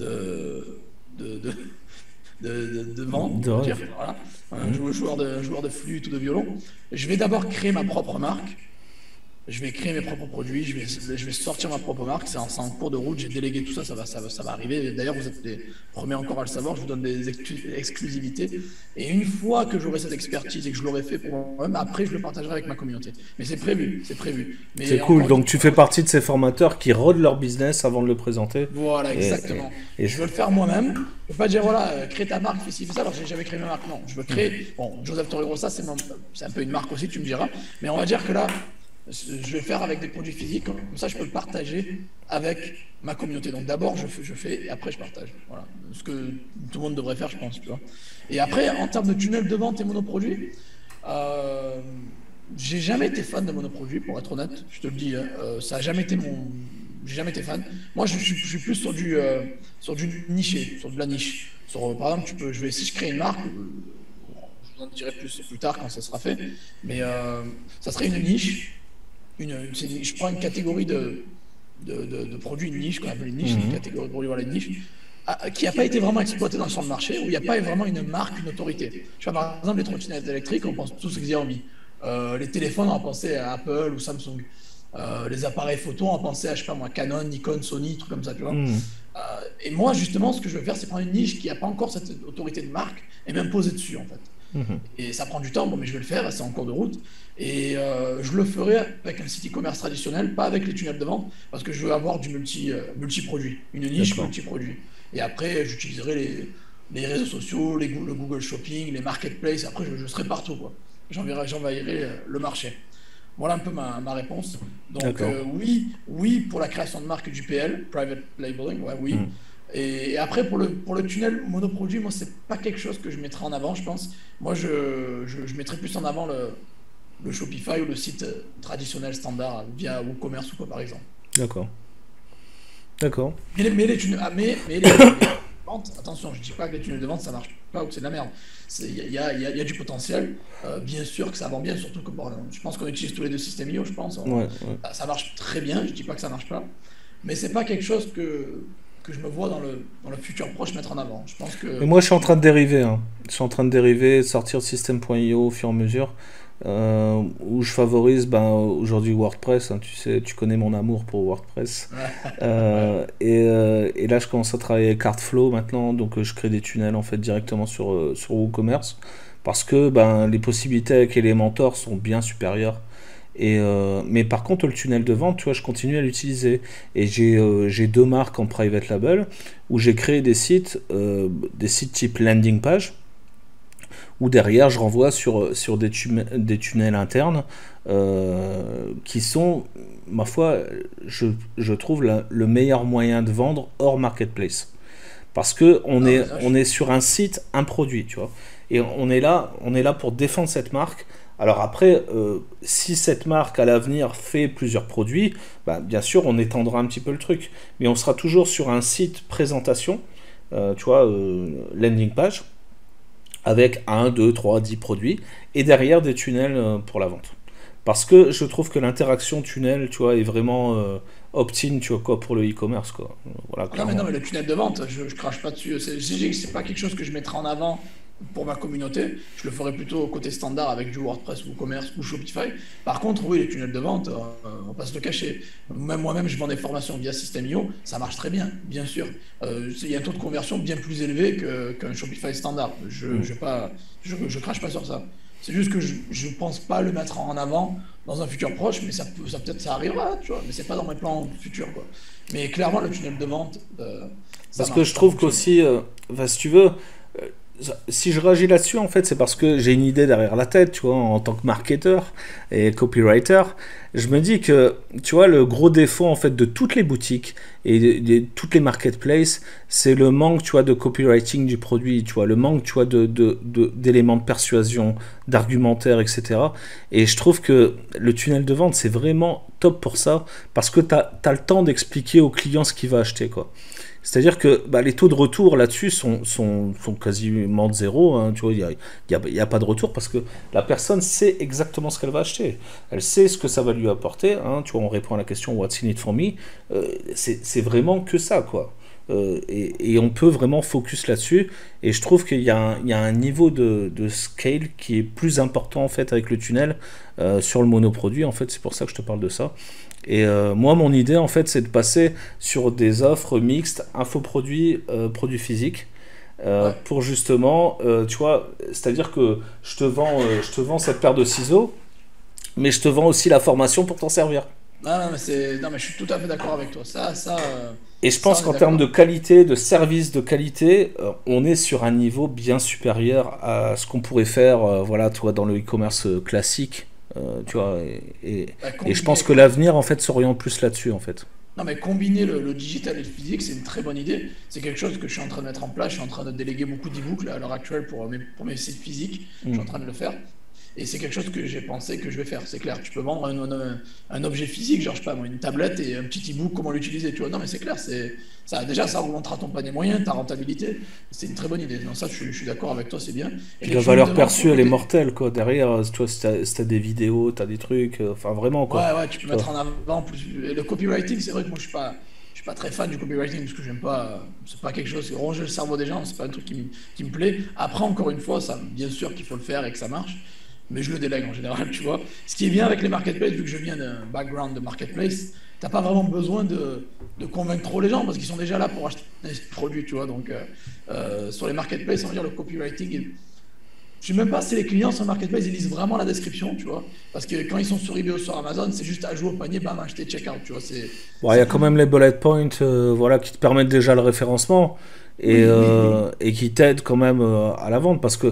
de, de, de, de, de, de vent, De on va dire, rêve. voilà, un Mhm. jou- joueur de, joueur de flûte ou de violon, je vais d'abord créer ma propre marque. Je vais créer mes propres produits, je vais, je vais sortir ma propre marque, c'est en, c'est en cours de route, j'ai délégué tout ça, ça va, ça va, ça va arriver. D'ailleurs, vous êtes les premiers encore à le savoir, je vous donne des exclu- exclusivités. Et une fois que j'aurai cette expertise et que je l'aurai fait pour moi-même, après, je le partagerai avec ma communauté. Mais c'est prévu, c'est prévu. C'est Mais cool. encore une Donc tu fais fois, partie de ces formateurs qui rodent leur business avant de le présenter. voilà, Et, et, exactement. et Je veux le faire moi-même. Je ne peux pas dire, voilà, euh, crée ta marque, fais ci, fais ça, alors que j'ai jamais créé ma marque. Non, je veux créer. Bon, Joseph Torregrossa, c'est mon- c'est un peu une marque aussi, tu me diras. Mais on va dire que là, je vais faire avec des produits physiques, comme ça je peux le partager avec ma communauté. Donc d'abord je fais, je fais et après je partage. Voilà. Ce que tout le monde devrait faire, je pense. Tu vois. Et après, en termes de tunnel de vente et monoproduits, euh, j'ai jamais été fan de monoproduits, pour être honnête. Je te le dis, hein. Euh, ça a jamais été mon. J'ai jamais été fan. Moi, je suis, je suis plus sur du, euh, sur du niché, sur de la niche. Sur, euh, par exemple, tu peux, je vais, si je crée une marque, euh, je vous en dirai plus plus tard quand ça sera fait, mais euh, ça serait une niche. Une, une- je prends une catégorie de, de, de- de produits, une niche, qu'on appelle une niche, c'est une Mhm. catégorie de produits, voilà, une niche, ah, qui n'a pas été vraiment exploitée dans le centre marché, où il n'y a pas vraiment une marque, une autorité. Je vois par exemple les trottinettes électriques, on pense tous Xiaomi. Euh, les téléphones, on va penser à Apple ou Samsung. Euh, les appareils photo, on va penser à, je sais pas moi, Canon, Nikon, Sony, trucs comme ça, tu vois. Mhm. Euh, et moi, justement, ce que je veux faire, c'est prendre une niche qui n'a pas encore cette autorité de marque et m'imposer dessus, en fait. Mhm. Et ça prend du temps, bon, mais je vais le faire, c'est en cours de route. Et euh, je le ferai avec un site e-commerce traditionnel, pas avec les tunnels de vente, parce que je veux avoir du multi, euh, multi-produit, une niche D'accord. multi-produit. Et après, j'utiliserai les, les réseaux sociaux, les, Goo- le Google Shopping, les marketplaces. Après, je, je serai partout, quoi. J'enverrai- J'envahirai euh, le marché. Voilà un peu ma, ma réponse. Donc D'accord. euh, oui, oui pour la création de marque du P L, private labeling, ouais, oui. Mhm. Et, et après pour le, pour le tunnel monoproduit, moi c'est pas quelque chose que je mettrai en avant, je pense. Moi je, je, je mettrais plus en avant le, le Shopify ou le site euh, traditionnel standard via WooCommerce ou quoi par exemple. D'accord. D'accord. Mais les, mais les tunnels, ah, mais, mais les tunnels de vente, attention, je dis pas que les tunnels de vente ça marche pas ou que c'est de la merde. Il y a, y, a, y a du potentiel. Euh, bien sûr que ça vend bien, surtout que bon, je pense qu'on utilise tous les deux systèmes I O, je pense. On, Ouais, ouais. ça, ça marche très bien, je dis pas que ça marche pas. Mais c'est pas quelque chose que, que je me vois dans le, dans le futur proche mettre en avant. Je pense Mais que. moi, je suis en train de dériver. Hein. Je suis en train de dériver, de sortir de système point i o au fur et à mesure. Euh, où je favorise ben, aujourd'hui WordPress. Hein, tu sais, tu connais mon amour pour WordPress. Euh, et, euh, et là, je commence à travailler avec Artflow maintenant. Donc, euh, je crée des tunnels en fait directement sur, euh, sur WooCommerce. Parce que ben, les possibilités avec Elementor sont bien supérieures. Et euh, mais par contre, le tunnel de vente, tu vois, je continue à l'utiliser. Et j'ai euh, j'ai deux marques en private label où j'ai créé des sites, euh, des sites type landing page, où derrière je renvoie sur, sur des, tu des tunnels internes euh, qui sont, ma foi, je, je trouve la, le meilleur moyen de vendre hors marketplace. Parce que on, est, on est sur un site, un produit, tu vois. Et on est là, on est là pour défendre cette marque. Alors après, euh, si cette marque à l'avenir fait plusieurs produits, bah, bien sûr on étendra un petit peu le truc. Mais on sera toujours sur un site présentation, euh, tu vois, euh, landing page, avec un, deux, trois, dix produits, et derrière des tunnels euh, pour la vente. Parce que je trouve que l'interaction tunnel, tu vois, est vraiment euh, opt-in, tu vois, quoi, pour le e-commerce, quoi. Voilà, non, mais non, mais le tunnel de vente, je, je crache pas dessus. C'est c'est pas quelque chose que je mettrai en avant pour ma communauté. Je le ferai plutôt côté standard avec du WordPress, WooCommerce ou Shopify. Par contre, oui, les tunnels de vente, euh, on va pas se le cacher. Même moi-même, je vends des formations via System I O, ça marche très bien, bien sûr. Euh, il y a un taux de conversion bien plus élevé qu'un qu Shopify standard. Je, mm. je, pas, je, je crache pas sur ça. C'est juste que je ne pense pas le mettre en avant dans un futur proche, mais ça peut, ça peut-être ça arrivera, tu vois. Mais c'est pas dans mes plans futurs, quoi. Mais clairement, le tunnel de vente, euh, ça parce marche, que je trouve qu'aussi, euh, enfin, si tu veux. Euh, Si je réagis là-dessus, en fait, c'est parce que j'ai une idée derrière la tête, tu vois, en tant que marketeur et copywriter. Je me dis que, tu vois, le gros défaut, en fait, de toutes les boutiques et de, de toutes les marketplaces, c'est le manque, tu vois, de copywriting du produit, tu vois, le manque, tu vois, de, de, de, d'éléments de persuasion, d'argumentaire, et cetera. Et je trouve que le tunnel de vente, c'est vraiment top pour ça, parce que tu as le temps d'expliquer au client ce qu'il va acheter, quoi. C'est-à-dire que bah, les taux de retour là-dessus sont, sont, sont quasiment de zéro. Hein, tu vois, il n'y a, y a, y a pas de retour parce que la personne sait exactement ce qu'elle va acheter. Elle sait ce que ça va lui apporter. Hein, tu vois, on répond à la question What's in it for me. Euh, c'est vraiment que ça, quoi. Euh, et, et on peut vraiment focus là-dessus. Et je trouve qu'il y, y a un niveau de, de scale qui est plus important en fait avec le tunnel euh, sur le monoproduit. En fait, c'est pour ça que je te parle de ça. Et euh, moi, mon idée, en fait, c'est de passer sur des offres mixtes, infoproduits, euh, produits physiques, euh, ouais. pour justement, euh, tu vois, c'est-à-dire que je te vends, euh, je te vends cette paire de ciseaux, mais je te vends aussi la formation pour t'en servir. Non, non, mais c'est, non, mais je suis tout à fait d'accord avec toi. Ça, ça. Euh, Et je pense qu'en termes de qualité, de service de qualité, euh, on est sur un niveau bien supérieur à ce qu'on pourrait faire, euh, voilà, toi, dans le e-commerce classique. Euh, tu vois, et, et, bah, et je pense que l'avenir en fait s'oriente plus là-dessus en fait. Non mais combiner le, le digital et le physique, c'est une très bonne idée. C'est quelque chose que je suis en train de mettre en place. Je suis en train de déléguer beaucoup d'e-books à l'heure actuelle pour mes, pour mes sites physiques. Mm. Je suis en train de le faire. Et c'est quelque chose que j'ai pensé que je vais faire. C'est clair, tu peux vendre un, un, un objet physique, genre je sais pas moi, une tablette et un petit e-book, comment l'utiliser, tu vois. Non mais c'est clair, c'est ça, déjà ça augmentera ton panier moyen, ta rentabilité. C'est une très bonne idée. Non, ça je, je suis d'accord avec toi, c'est bien. Et la valeur perçue, elle est mortelle quoi. Derrière, tu vois, si t'as si t'as des vidéos, t'as des trucs, enfin vraiment quoi. Ouais ouais, tu peux mettre en avant plus. Le copywriting, c'est vrai que moi je suis pas. Je suis pas très fan du copywriting parce que j'aime pas, c'est pas quelque chose qui ronge le cerveau des gens, c'est pas un truc qui me, qui me plaît. Après, encore une fois, ça, bien sûr qu'il faut le faire et que ça marche, mais je le délègue en général, tu vois. Ce qui est bien avec les marketplaces, vu que je viens d'un background de marketplace, t'as pas vraiment besoin de, de convaincre trop les gens parce qu'ils sont déjà là pour acheter des produits, tu vois. Donc, euh, euh, sur les marketplaces, on va dire le copywriting, il... je sais même pas si les clients sur le marketplace, ils lisent vraiment la description, tu vois. Parce que quand ils sont sur eBay ou sur Amazon, c'est juste ajout au panier, bam, acheter, check-out, tu vois. Il ouais, y a quand même les bullet points, euh, voilà, qui te permettent déjà le référencement et, oui, euh, oui, oui. et qui t'aident quand même euh, à la vente parce que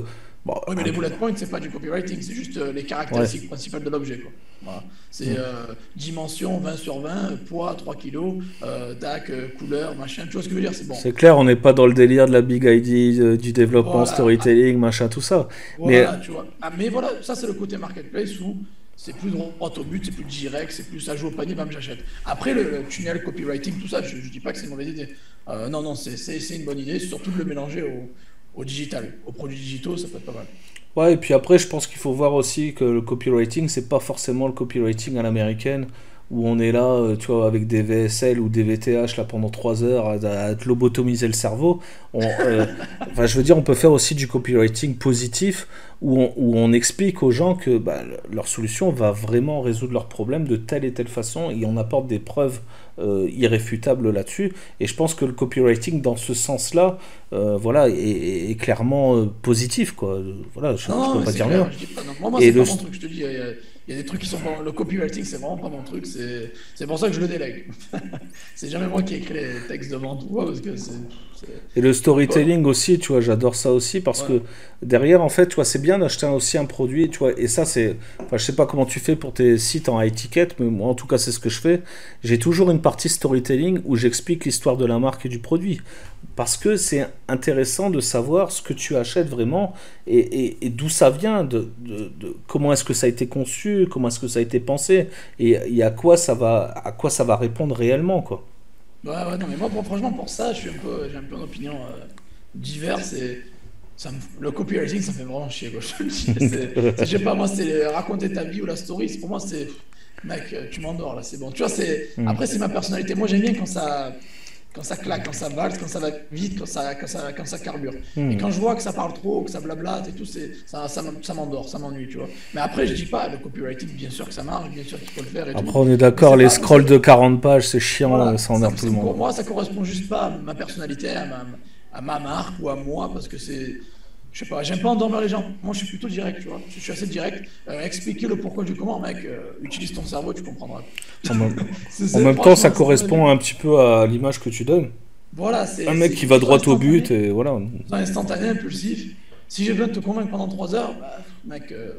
Bon, Oui, mais un les peu- bullet points, c'est pas du copywriting, c'est juste euh, les ouais. caractéristiques principales de l'objet, quoi. Voilà. C'est Mm. euh, dimension vingt sur vingt, poids trois kilos, euh, tac, euh, couleur, machin. Tu vois ce que je veux dire? C'est bon. C'est clair, on n'est pas dans le délire de la big idea, euh, du développement, Voilà. Ah, storytelling, machin, tout ça. Mais voilà, tu vois. Ah, mais voilà, ça, c'est le côté marketplace où c'est plus droit au but, c'est plus direct, c'est plus ça joue au panier, bam, j'achète. Après, le, le tunnel, copywriting, tout ça, je, je dis pas que c'est une mauvaise idée. Euh, non, non, c'est c'est- c'est une bonne idée, surtout de le mélanger au, au digital, aux produits digitaux, ça peut être pas mal. ouais, et puis après, je pense qu'il faut voir aussi que le copywriting, c'est pas forcément le copywriting à l'américaine, où on est là, euh, tu vois, avec des V S L ou des V T H là pendant trois heures à, à te lobotomiser le cerveau. On, euh, enfin, je veux dire, on peut faire aussi du copywriting positif, où on, où on explique aux gens que bah, le- leur solution va vraiment résoudre leurs problèmes de telle et telle façon, et on apporte des preuves euh, irréfutables là-dessus. Et je pense que le copywriting, dans ce sens-là, euh, voilà, est, est- est clairement euh, positif, quoi. Voilà, je, Non, je non, peux mais pas c'est dire mieux. clair, je dis pas. Donc, moi, moi Et c'est le, pas mon truc, je te dis. Il y, a, il y a des trucs qui sont pas. Le copywriting, c'est vraiment pas mon truc. C'est c'est pour ça que je le délègue. C'est jamais moi qui écris les textes de vente ou quoi, parce que c'est. c'est- Et le Donc, voilà. storytelling aussi, tu vois, j'adore ça aussi parce Ouais. que derrière, en fait, tu vois, c'est bien d'acheter aussi un produit, tu vois, et ça, c'est, enfin, je sais pas comment tu fais pour tes sites en high ticket, mais moi, en tout cas, c'est ce que je fais. J'ai toujours une partie storytelling où j'explique l'histoire de la marque et du produit parce que c'est intéressant de savoir ce que tu achètes vraiment et, et- et d'où ça vient, de, de- de- comment est-ce que ça a été conçu, comment est-ce que ça a été pensé et, et à quoi ça va, à quoi ça va répondre réellement, quoi. Ouais, ouais, non, mais moi, pour- franchement, pour ça, je suis un peu, j'ai un peu une opinion euh, diverse et ça me- le copywriting, ça me fait vraiment chier, quoi. Je te le dis. C'est, c'est- je sais pas, moi, c'est raconter ta vie ou la story. c'est- Pour moi, c'est, mec, euh, tu m'endors là, c'est bon. Tu vois, c'est, Hmm. après, c'est ma personnalité. Moi, j'aime bien quand ça, quand ça claque, quand ça valse, quand ça va vite, quand ça, quand ça, quand ça carbure. Et Hmm. quand je vois que ça parle trop, que ça blablate et tout, c'est, ça, ça, m'en- ça m'endort, ça m'ennuie, tu vois. Mais après, je dis pas, le copywriting, bien sûr que ça marche, bien sûr qu'il faut le faire et tout. Après, on est Mais d'accord, c'est les pas, scrolls c'est- de quarante pages, c'est chiant, euh, voilà, ça ça, emmerde me- tout ça le me monde. cor- moi, ça correspond juste pas à ma personnalité, à ma, à ma marque ou à moi, parce que c'est, je sais pas, j'aime pas endormir les gens. Moi, je suis plutôt direct, tu vois. Je suis assez direct. Euh, expliquer le pourquoi du comment, mec. euh, utilise ton cerveau, tu comprendras. En même, C'est, en c'est- même temps, ça franchement, c'est mon avis. correspond un petit peu à l'image que tu donnes. Voilà, Un c'est mec c'est qui quelque va chose droit au but, d'instantané, et voilà. instantané, impulsif. Si j'ai besoin de te convaincre pendant trois heures, bah, mec, euh,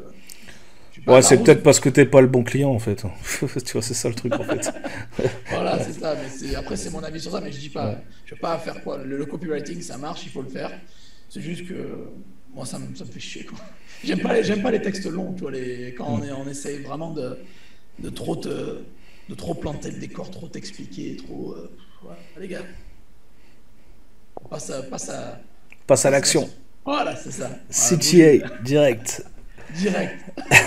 tu Ouais, passes la c'est route. peut-être parce que t'es pas le bon client, en fait. Tu vois, c'est ça le truc, en fait. Voilà, c'est ça. Mais c'est, après, c'est mon avis sur ça, mais je dis Ouais. pas, je vais pas faire quoi. Le, le copywriting, ça marche, il faut le faire. C'est juste que moi, ça me, ça me fait chier, quoi. J'aime pas les, j'aime pas les textes longs, tu vois, les, quand on, est, on essaye vraiment de, de trop te, de trop planter le décor, trop t'expliquer, trop. euh, voilà, les gars, on passe à, passe à, Passe à passe à l'action. l'action. Voilà, c'est ça. Voilà, vous, C T A, direct. direct.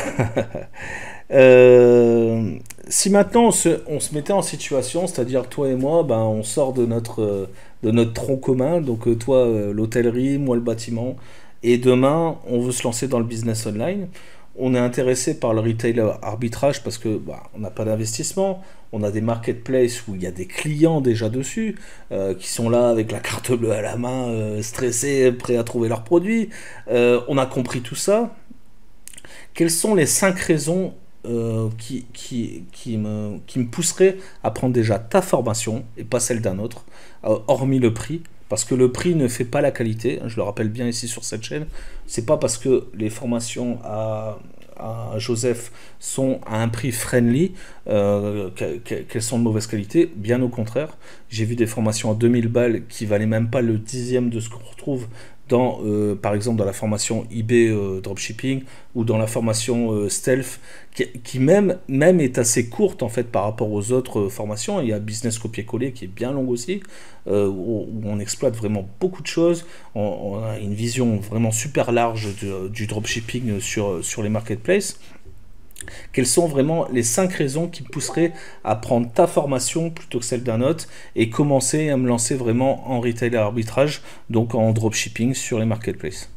Euh, si maintenant on se, on se mettait en situation, c'est-à-dire toi et moi, ben, on sort de notre, euh, de notre tronc commun, donc euh, toi euh, l'hôtellerie, moi le bâtiment, et demain on veut se lancer dans le business online, on est intéressé par le retail arbitrage parce que bah, on n'a pas d'investissement, on a des marketplaces où il y a des clients déjà dessus, euh, qui sont là avec la carte bleue à la main, euh, stressés, prêts à trouver leurs produits. Euh, on a compris tout ça. Quelles sont les cinq raisons euh, qui, qui, qui, me, qui me pousseraient à prendre déjà ta formation et pas celle d'un autre, euh, hormis le prix? Parce que le prix ne fait pas la qualité, je le rappelle bien ici sur cette chaîne. C'est pas parce que les formations à, à Joseph sont à un prix friendly euh, qu'elles sont de mauvaise qualité. Bien au contraire, j'ai vu des formations à deux mille balles qui valaient même pas le dixième de ce qu'on retrouve dans, euh, par exemple, dans la formation eBay euh, dropshipping ou dans la formation euh, stealth, qui, qui même, même est assez courte en fait par rapport aux autres euh, formations. Il y a business copier-coller qui est bien longue aussi, euh, où, où on exploite vraiment beaucoup de choses. On, on a une vision vraiment super large de, du dropshipping sur, sur les marketplaces. Quelles sont vraiment les cinq raisons qui me pousseraient à prendre ta formation plutôt que celle d'un autre et commencer à me lancer vraiment en retail arbitrage, donc en dropshipping sur les marketplaces?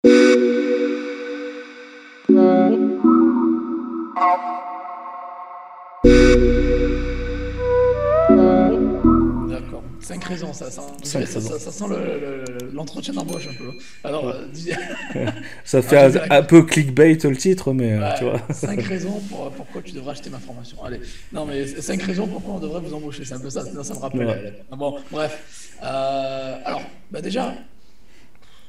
D'accord. Cinq raisons, ça, ça, on dirait, Cinq ça, raisons. ça, ça sent le- le- l'entretien d'embauche un peu. Alors, Ouais. euh, dis- Ça alors, fait je un, vais dire un peu clickbait le titre, mais euh, tu ouais, vois. cinq raisons pour, pourquoi tu devrais acheter ma formation. Allez, non, mais cinq raisons pourquoi on devrait vous embaucher. C'est un peu ça, sinon ça me rappelle. Ouais. euh, la- Bon, bref. Euh, alors, bah déjà,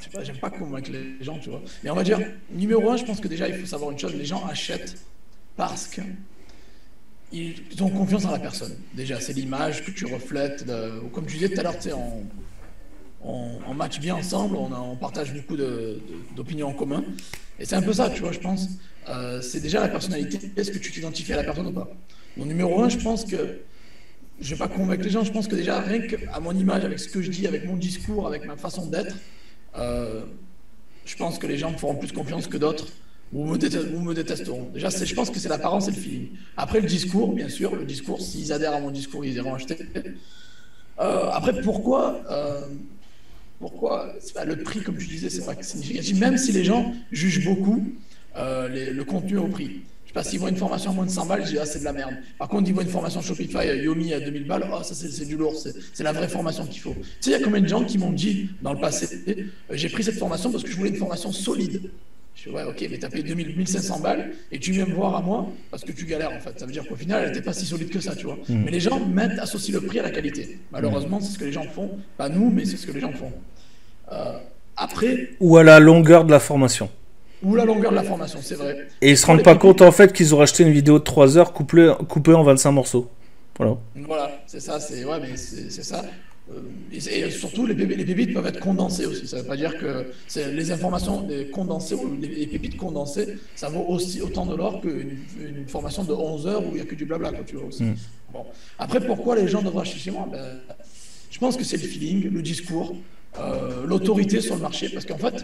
je sais pas, j'aime pas convaincre les gens, tu vois. Mais on va dire, numéro un, je pense que déjà, il faut savoir une chose, les gens achètent parce que ils ont confiance en la personne. Déjà, c'est l'image que tu reflètes, de, ou comme tu disais tout à l'heure, tu sais, on, on, on match bien ensemble, on, a, on partage beaucoup d'opinions en commun. Et c'est un peu ça, tu vois, je pense. Euh, c'est déjà la personnalité, est-ce que tu t'identifies à la personne ou pas? Mon numéro un, je pense que, je vais pas convaincre les gens, je pense que déjà, rien qu'à mon image, avec ce que je dis, avec mon discours, avec ma façon d'être, euh, je pense que les gens me feront plus confiance que d'autres, ou me, détest, ou me détesteront. Déjà, je pense que c'est l'apparence et le feeling. Après, le discours, bien sûr, le discours, s'ils adhèrent à mon discours, ils iront acheter. Euh, après, pourquoi euh, Pourquoi pas, le prix, comme tu disais, c'est pas significatif, même si les gens jugent beaucoup euh, les, le contenu au prix. Je sais pas, s'ils voient une formation à moins de cent balles, je dis ah, c'est de la merde. Par contre, ils voient une formation Shopify à Yomi à deux mille balles, oh, ça c'est du lourd, c'est la vraie formation qu'il faut. Tu sais, il y a combien de gens qui m'ont dit dans le passé, euh, j'ai pris cette formation parce que je voulais une formation solide. Je fais ouais, ok, mais t'as payé deux mille, mille cinq cents balles et tu viens me voir à moi parce que tu galères en fait. Ça veut dire qu'au final, elle n'était pas si solide que ça, tu vois. Mmh. Mais les gens mettent, associent le prix à la qualité. Malheureusement, c'est ce que les gens font. Pas nous, mais c'est ce que les gens font. Euh, après. Ou à la longueur de la formation. Ou la longueur de la formation, c'est vrai. Et ils se rendent pas compte en fait qu'ils ont acheté une vidéo de trois heures coupée, coupée en vingt-cinq morceaux. Voilà. Voilà, c'est ça, c'est ouais, mais c'est ça. Et, et surtout, les, les pépites peuvent être condensées aussi. Ça ne veut pas dire que les informations les condensées ou les, les pépites condensées, ça vaut aussi autant de l'or qu'une une formation de onze heures où il n'y a que du blabla, quoi, tu vois aussi. Mm. Bon. Après, pourquoi les gens devraient acheter chez moi? Ben, je pense que c'est le feeling, le discours, euh, l'autorité sur le marché. Parce qu'en fait,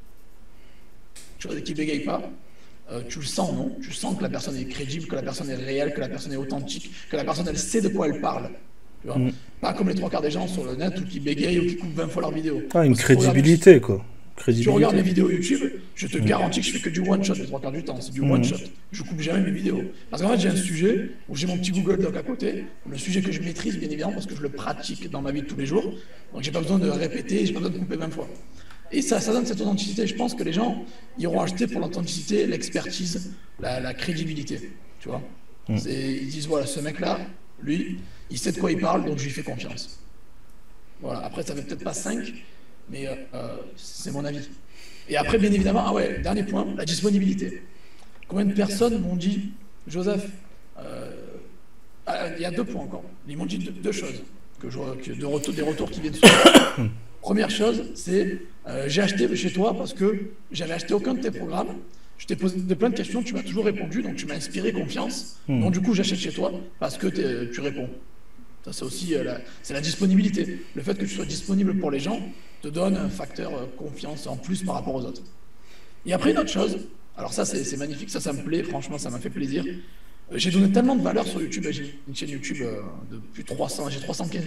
tu vois, qui ne bégaye pas, euh, tu le sens, non? Tu sens que la personne est crédible, que la personne est réelle, que la personne est authentique, que la personne, elle sait de quoi elle parle. Tu vois, mmh. Pas comme les trois quarts des gens sur le net ou qui bégayent ou qui coupent vingt fois leurs vidéos. Ah, une crédibilité, regardes, quoi. Crédibilité. Si tu regardes mes vidéos YouTube, je te mmh. garantis que je fais que du one-shot les trois quarts du temps. C'est du mmh. one-shot. Je coupe jamais mes vidéos. Parce qu'en fait, j'ai un sujet où j'ai mon petit Google Doc à côté. Le sujet que je maîtrise, bien évidemment, parce que je le pratique dans ma vie de tous les jours. Donc, j'ai pas besoin de répéter, j'ai pas besoin de couper vingt fois. Et ça, ça donne cette authenticité. Je pense que les gens iront acheter pour l'authenticité, l'expertise, la, la crédibilité. Tu vois mmh. Ils disent, voilà, ce mec-là, lui, il sait de quoi il parle, donc je lui fais confiance. Voilà. Après, ça fait peut-être pas cinq, mais euh, c'est mon avis. Et après, bien évidemment, ah ouais, dernier point, la disponibilité. Combien de personnes m'ont dit, Joseph, euh, ah, il y a deux points encore. Ils m'ont dit deux, deux choses, que je, que de retour, des retours qui viennent souvent. Première chose, c'est euh, j'ai acheté chez toi parce que j'avais acheté aucun de tes programmes. Je t'ai posé plein de questions, tu m'as toujours répondu, donc tu m'as inspiré confiance. Mmh. Donc du coup, j'achète chez toi parce que tu réponds. Ça, c'est aussi euh, la, c'est la disponibilité. Le fait que tu sois disponible pour les gens te donne un facteur euh, confiance en plus par rapport aux autres. Et après, une autre chose, alors ça, c'est magnifique, ça, ça me plaît, franchement, ça m'a fait plaisir. Euh, j'ai donné tellement de valeur sur YouTube, j'ai une chaîne YouTube euh, de plus de trois cents, j'ai trois cent quinze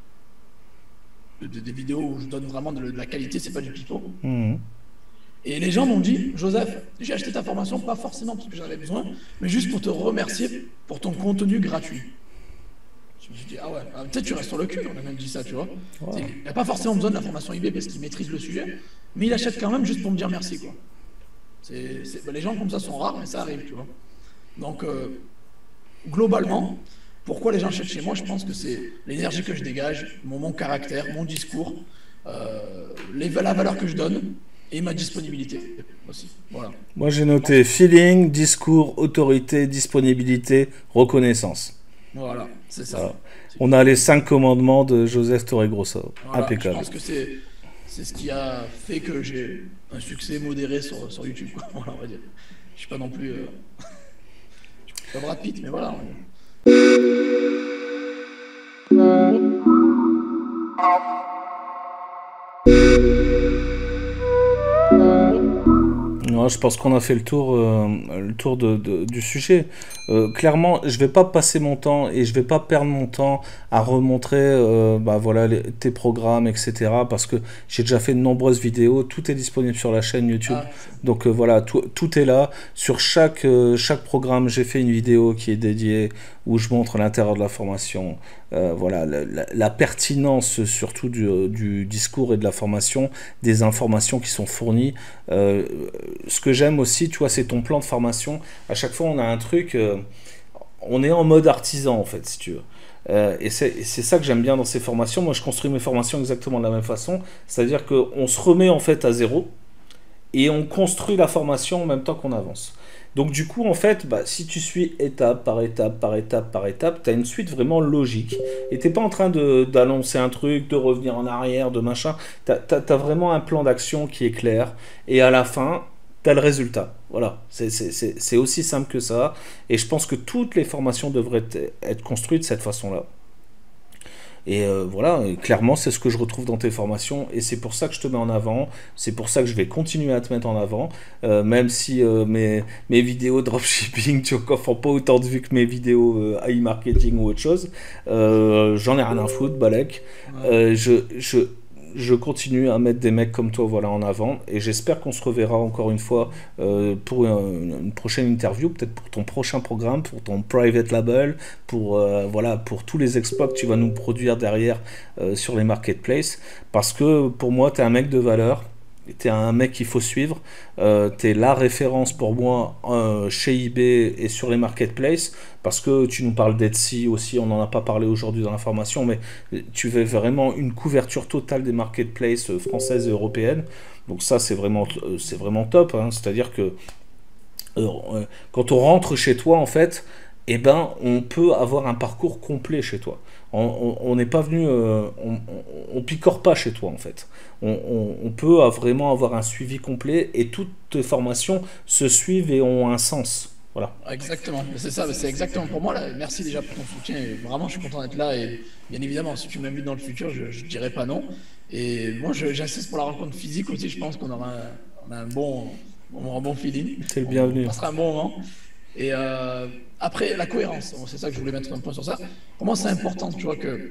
de, de, des vidéos où je donne vraiment de, de la qualité, c'est pas du pipeau. Mmh. Et les gens m'ont dit, Joseph, j'ai acheté ta formation, pas forcément parce que j'en avais besoin, mais juste pour te remercier pour ton contenu gratuit. Je me suis dit, ah ouais, peut-être tu restes sur le cul, on a même dit ça, tu vois. Wow. Il n'a pas forcément besoin de la formation eBay parce qu'il maîtrise le sujet, mais il achète quand même juste pour me dire merci, quoi. C'est, c'est, ben les gens comme ça sont rares, mais ça arrive, tu vois. Donc, euh, globalement, pourquoi les gens achètent chez moi? Je pense que c'est l'énergie que je dégage, mon, mon caractère, mon discours, euh, les, la valeur que je donne et ma disponibilité aussi. Voilà. Moi, j'ai noté feeling, discours, autorité, disponibilité, reconnaissance. Voilà, c'est ça. Voilà. On a les cinq commandements de Joseph Torregrossa. Voilà, impeccable. Je pense que c'est c'est ce qui a fait que j'ai un succès modéré sur, sur YouTube. Voilà, on va dire. Je suis pas non plus... Euh... je suis pas Brad Pitt, mais voilà. On va Non, je pense qu'on a fait le tour, euh, le tour de, de, du sujet. Euh, clairement, je vais pas passer mon temps et je vais pas perdre mon temps à remontrer euh, bah, voilà, les, tes programmes, et cetera. Parce que j'ai déjà fait de nombreuses vidéos. Tout est disponible sur la chaîne YouTube. Ah. Donc euh, voilà, tout, tout est là. Sur chaque, euh, chaque programme, j'ai fait une vidéo qui est dédiée où je montre l'intérieur de la formation. Euh, voilà, la, la, la pertinence surtout du, du discours et de la formation, des informations qui sont fournies. Euh, ce que j'aime aussi, tu vois, c'est ton plan de formation. À chaque fois, on a un truc, euh, on est en mode artisan en fait, si tu veux. Euh, et c'est c'est ça que j'aime bien dans ces formations. Moi, je construis mes formations exactement de la même façon. C'est-à-dire qu'on se remet en fait à zéro et on construit la formation en même temps qu'on avance. Donc du coup, en fait, bah, si tu suis étape par étape, par étape, par étape, tu as une suite vraiment logique. Et t'es pas en train de d'annoncer un truc, de revenir en arrière, de machin. Tu as vraiment un plan d'action qui est clair. Et à la fin, tu as le résultat. Voilà, c'est c'est- c'est- c'est aussi simple que ça. Et je pense que toutes les formations devraient être être construites de cette façon-là. Et euh, voilà, et clairement, c'est ce que je retrouve dans tes formations, et c'est pour ça que je te mets en avant, c'est pour ça que je vais continuer à te mettre en avant, euh, même si euh, mes, mes vidéos dropshipping, tu vois, font pas autant de vues que mes vidéos euh, e-marketing ou autre chose, euh, j'en ai rien à foutre, Balek. Ouais. Euh, je, je, je continue à mettre des mecs comme toi voilà, en avant, et j'espère qu'on se reverra encore une fois euh, pour une, une prochaine interview, peut-être pour ton prochain programme, pour ton private label, pour, euh, voilà, pour tous les exploits que tu vas nous produire derrière euh, sur les marketplaces, parce que pour moi, tu es un mec de valeur. T'es un mec qu'il faut suivre, euh, t'es la référence pour moi euh, chez eBay et sur les marketplaces, parce que tu nous parles d'Etsy aussi, on n'en a pas parlé aujourd'hui dans la formation, mais tu fais vraiment une couverture totale des marketplaces euh, françaises et européennes, donc ça c'est vraiment, euh, c'est vraiment top, hein. C'est-à-dire que euh, euh, quand on rentre chez toi en fait, eh ben, on peut avoir un parcours complet chez toi. On n'est pas venu, euh, on, on, on picore pas chez toi en fait. On, on- on peut euh, vraiment avoir un suivi complet et toutes tes formations se suivent et ont un sens. Voilà. Exactement, c'est ça, c'est exactement pour moi. Là. Merci déjà pour ton soutien. Et vraiment, je suis content d'être là. Et bien évidemment, si tu m'invites dans le futur, je ne dirai pas non. Et moi, je- j'insiste pour la rencontre physique aussi. Je pense qu'on aura un, on a un bon, on aura un bon feeling. C'est le On, on bienvenu. passera un bon moment. Et euh, après, la cohérence, bon, c'est ça que je voulais mettre un point sur ça. Pour moi, c'est important, tu vois, que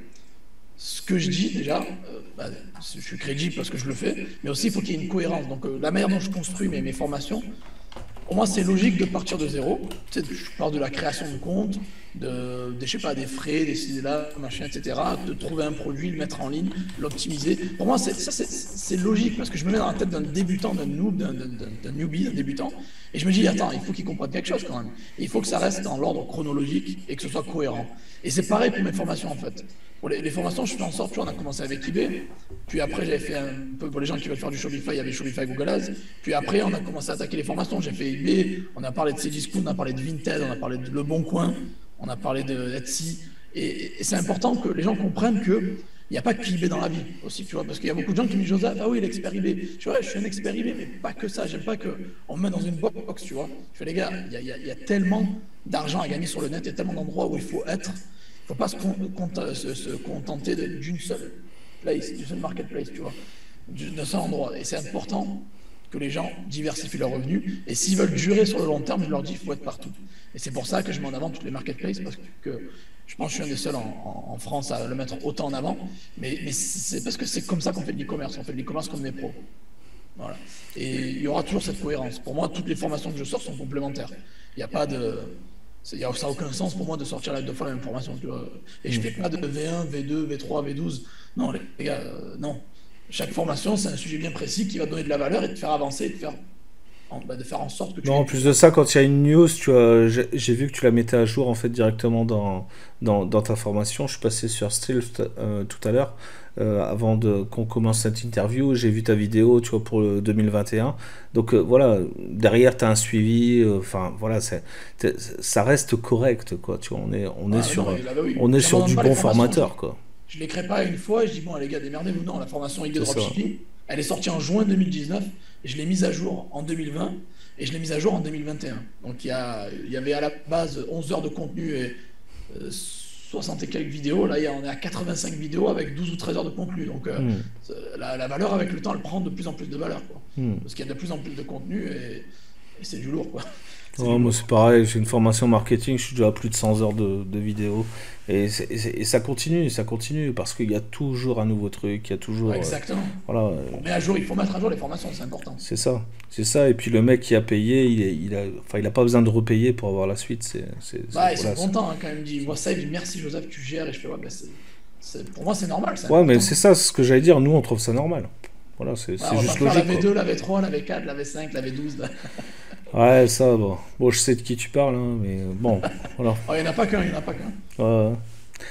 ce que je dis déjà, euh, bah, je suis crédible parce que je le fais, mais aussi il faut qu'il y ait une cohérence. Donc, euh, la manière dont je construis mes, mes formations, pour moi, c'est logique de partir de zéro. Tu sais, je pars de la création de compte, de, de, je sais pas, des frais, des ci, des là, machin, et cetera. De trouver un produit, le mettre en ligne, l'optimiser. Pour moi, c'est, ça, c'est c'est logique parce que je me mets dans la tête d'un débutant, d'un noob, d'un d'un- d'un- d'un newbie, d'un débutant. Et je me dis, attends, il faut qu'il comprenne quelque chose quand même. Et il faut que ça reste dans l'ordre chronologique et que ce soit cohérent. Et c'est pareil pour mes formations en fait. Pour les, les formations, je fais en sorte, tu vois, on a commencé avec eBay, puis après j'avais fait un peu pour les gens qui veulent faire du Shopify, il y avait Shopify Google Ads, puis après on a commencé à attaquer les formations, j'ai fait eBay, on a parlé de Cdiscount, on a parlé de Vinted, on a parlé de Le Bon Coin, on a parlé de Etsy, et, et c'est important que les gens comprennent que il n'y a pas que eBay dans la vie aussi, tu vois, parce qu'il y a beaucoup de gens qui me disent, Joseph, ah oui, l'expert eBay. Tu vois, je suis un expert eBay, mais pas que ça. J'aime pas qu'on me mette dans une box, tu vois. Je fais, les gars, il y a, il y a- il y a tellement d'argent à gagner sur le net, il y a tellement d'endroits où il faut être. Il ne faut pas se, con- con- se- se contenter de- d'une seule place, d'une seule marketplace, tu vois, d'une- d'un seul endroit. Et c'est important que les gens diversifient leurs revenus. Et s'ils veulent durer sur le long terme, je leur dis, il faut être partout. Et c'est pour ça que je mets en avant toutes les marketplaces, parce que je pense que je suis un des seuls en, en- en France à le mettre autant en avant. Mais, mais c'est parce que c'est comme ça qu'on fait de l'e-commerce. On fait de l'e-commerce comme des pros. Voilà. Et il y aura toujours cette cohérence. Pour moi, toutes les formations que je sors sont complémentaires. Il n'y a pas de. c'est- il y a- Ça n'a aucun sens pour moi de sortir là deux fois la même formation. Tu vois. Et je ne fais pas de V un, V deux, V trois, V douze. Non, les les gars, euh, non. Chaque formation, c'est un sujet bien précis qui va te donner de la valeur et te faire avancer et te faire, en, bah, de faire en sorte que tu Non, aies en du plus de succès. ça, quand il y a une news, tu vois, j'ai j'ai vu que tu la mettais à jour en fait directement dans, dans, dans ta formation. Je suis passé sur Stilt euh, tout à l'heure, euh, avant de qu'on commence cette interview. J'ai vu ta vidéo, tu vois, pour le deux mille vingt et un. Donc euh, voilà, derrière, tu as un suivi. euh, Enfin, voilà, c'est, c'est- ça reste correct, quoi. Tu vois, on est, on est Ah, sur, non, euh, mais là, bah oui. on est sur J'abandonne du pas les bon formations. Je, formateur, quoi. je les crée pas une fois et je dis, bon, les gars, démerdez-vous. Non, la formation eBay C'est ça. Dropshipping, elle est sortie en juin deux mille dix-neuf et je l'ai mise à jour en deux mille vingt et je l'ai mise à jour en deux mille vingt et un. Donc il y, a, il y avait à la base onze heures de contenu et euh, soixante et quelques vidéos. Là, il y a- on est à quatre-vingt-cinq vidéos avec douze ou treize heures de contenu. Donc euh, Hmm, la, la valeur, avec le temps, elle prend de plus en plus de valeur, quoi. hmm. Parce qu'il y a de plus en plus de contenu et, et c'est du lourd, quoi. C'est Ouais, du moi lourd. c'est pareil, j'ai une formation marketing, je suis déjà à plus de cent heures de, de vidéos. Et, c'est- et c'est- et ça continue, ça continue, parce qu'il y a toujours un nouveau truc, il y a Ouais, toujours... euh, exactement. voilà, euh, On met à jour, il faut mettre à jour les formations, c'est important. c'est ça, c'est ça. Et puis le mec qui a payé, il, est- il a, enfin, il a pas besoin de repayer pour avoir la suite. C'est, c'est, c'est- Bah, ils sont voilà, c'est- contents, hein, quand même. Ils voient ça, ils disent merci Joseph, tu gères. Et je fais, ouais, bah, c'est, c'est- pour moi, c'est normal, c'est Ouais, mais important. c'est ça, c'est ce que j'allais dire, nous on trouve ça normal. Voilà, c'est, Ouais, c'est on va pas juste faire la logique, quoi. V deux, la V trois, la V quatre, la V cinq, la V douze. Là. Ouais, ça, bon. Bon, je sais de qui tu parles, hein, mais bon, voilà. Oh, il n'y en a pas qu'un, il n'y en a pas qu'un. Ouais.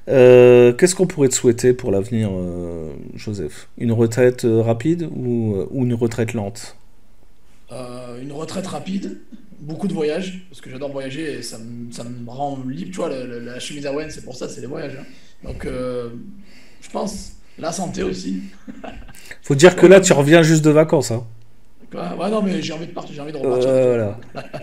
Euh, Qu'est-ce qu'on pourrait te souhaiter pour l'avenir, euh, Joseph? Une retraite euh, rapide ou, euh, ou une retraite lente? Euh, une retraite rapide, beaucoup de voyages, parce que j'adore voyager et ça me, ça me rend libre. Tu vois, le- le- la chemise hawaïenne, c'est pour ça, c'est les voyages, hein. Donc, euh, je pense, la santé aussi. Faut dire que Ouais, là, tu comme- reviens juste de vacances, hein. quoi. Ouais, non, mais j'ai envie de partir, j'ai envie de repartir de toute Euh, façon. voilà.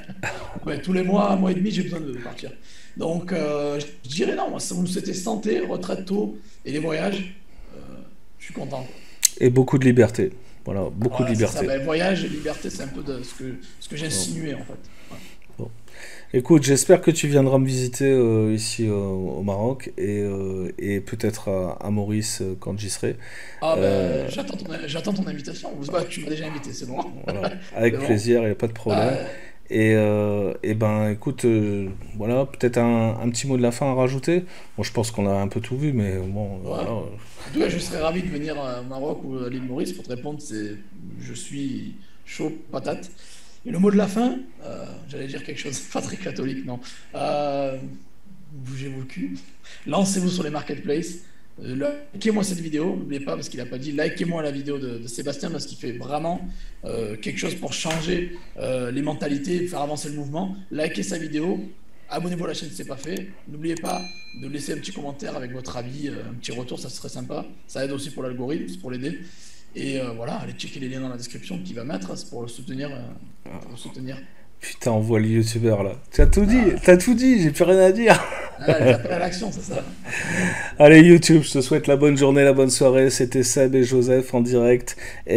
Ouais, tous les mois, un mois et demi, j'ai besoin de partir. Donc, euh, je dirais non, moi, si vous me souhaitez santé, retraite tôt et les voyages, euh, je suis content, quoi. Et beaucoup de liberté. Voilà, beaucoup de Voilà, c'est ça. liberté. Ben, voyage et liberté, c'est un peu de ce que, ce que j'ai Bon, insinué, en fait. Ouais. bon. Écoute, j'espère que tu viendras me visiter euh, ici euh, au Maroc et, euh, et peut-être à, à Maurice euh, quand j'y serai. Ah Euh, ben, j'attends ton, j'attends ton invitation. Bah, tu m'as déjà invité, c'est bon. voilà, C'est avec bon. plaisir, il n'y a pas de problème. Euh, Et, euh, et ben écoute, euh, voilà, peut-être un, un petit mot de la fin à rajouter. Bon, je pense qu'on a un peu tout vu, mais bon, euh, ouais. voilà. En tout cas, je serais ravi de venir euh, au Maroc ou à l'île Maurice pour te répondre. C'est, je suis chaud patate. Et le mot de la fin, euh, j'allais dire quelque chose pas très catholique, non. Euh, bougez-vous le cul. Lancez-vous sur les marketplaces. Euh, likez-moi cette vidéo, n'oubliez pas, parce qu'il n'a pas dit, likez-moi la vidéo de, de Sébastien, parce qu'il fait vraiment euh, quelque chose pour changer euh, les mentalités, faire avancer le mouvement. Likez sa vidéo, abonnez-vous à la chaîne si ce n'est pas fait. N'oubliez pas de laisser un petit commentaire avec votre avis, euh, un petit retour, ça serait sympa. Ça aide aussi pour l'algorithme, c'est pour l'aider. Et euh, voilà, allez checker les liens dans la description qu'il va mettre, c'est pour le soutenir. euh, pour le soutenir. Putain, on voit les youtubeurs là. Tu as tout dit, Ah, t'as tout dit, j'ai plus rien à dire. ah, les appels à l'action, c'est ça. Allez YouTube, je te souhaite la bonne journée, la bonne soirée. C'était Seb et Joseph en direct.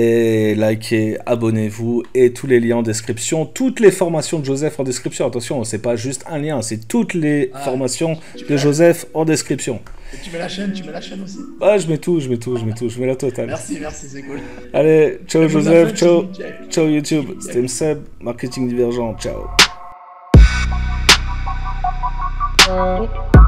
Et likez, abonnez-vous et tous les liens en description. Toutes les formations de Joseph en description. Attention, c'est pas juste un lien, c'est toutes les Ah, formations tu mets de la, Joseph en description. tu mets la chaîne, tu mets la chaîne aussi. Ah, je mets tout, je mets tout, je mets tout, je mets la totale. Merci, merci, c'est cool. Allez, ciao Le mot de la Joseph, fin, ciao, Chili Jack. ciao YouTube. Chili C'était Jack. Seb, Marketing Divergent, ciao. Thank you.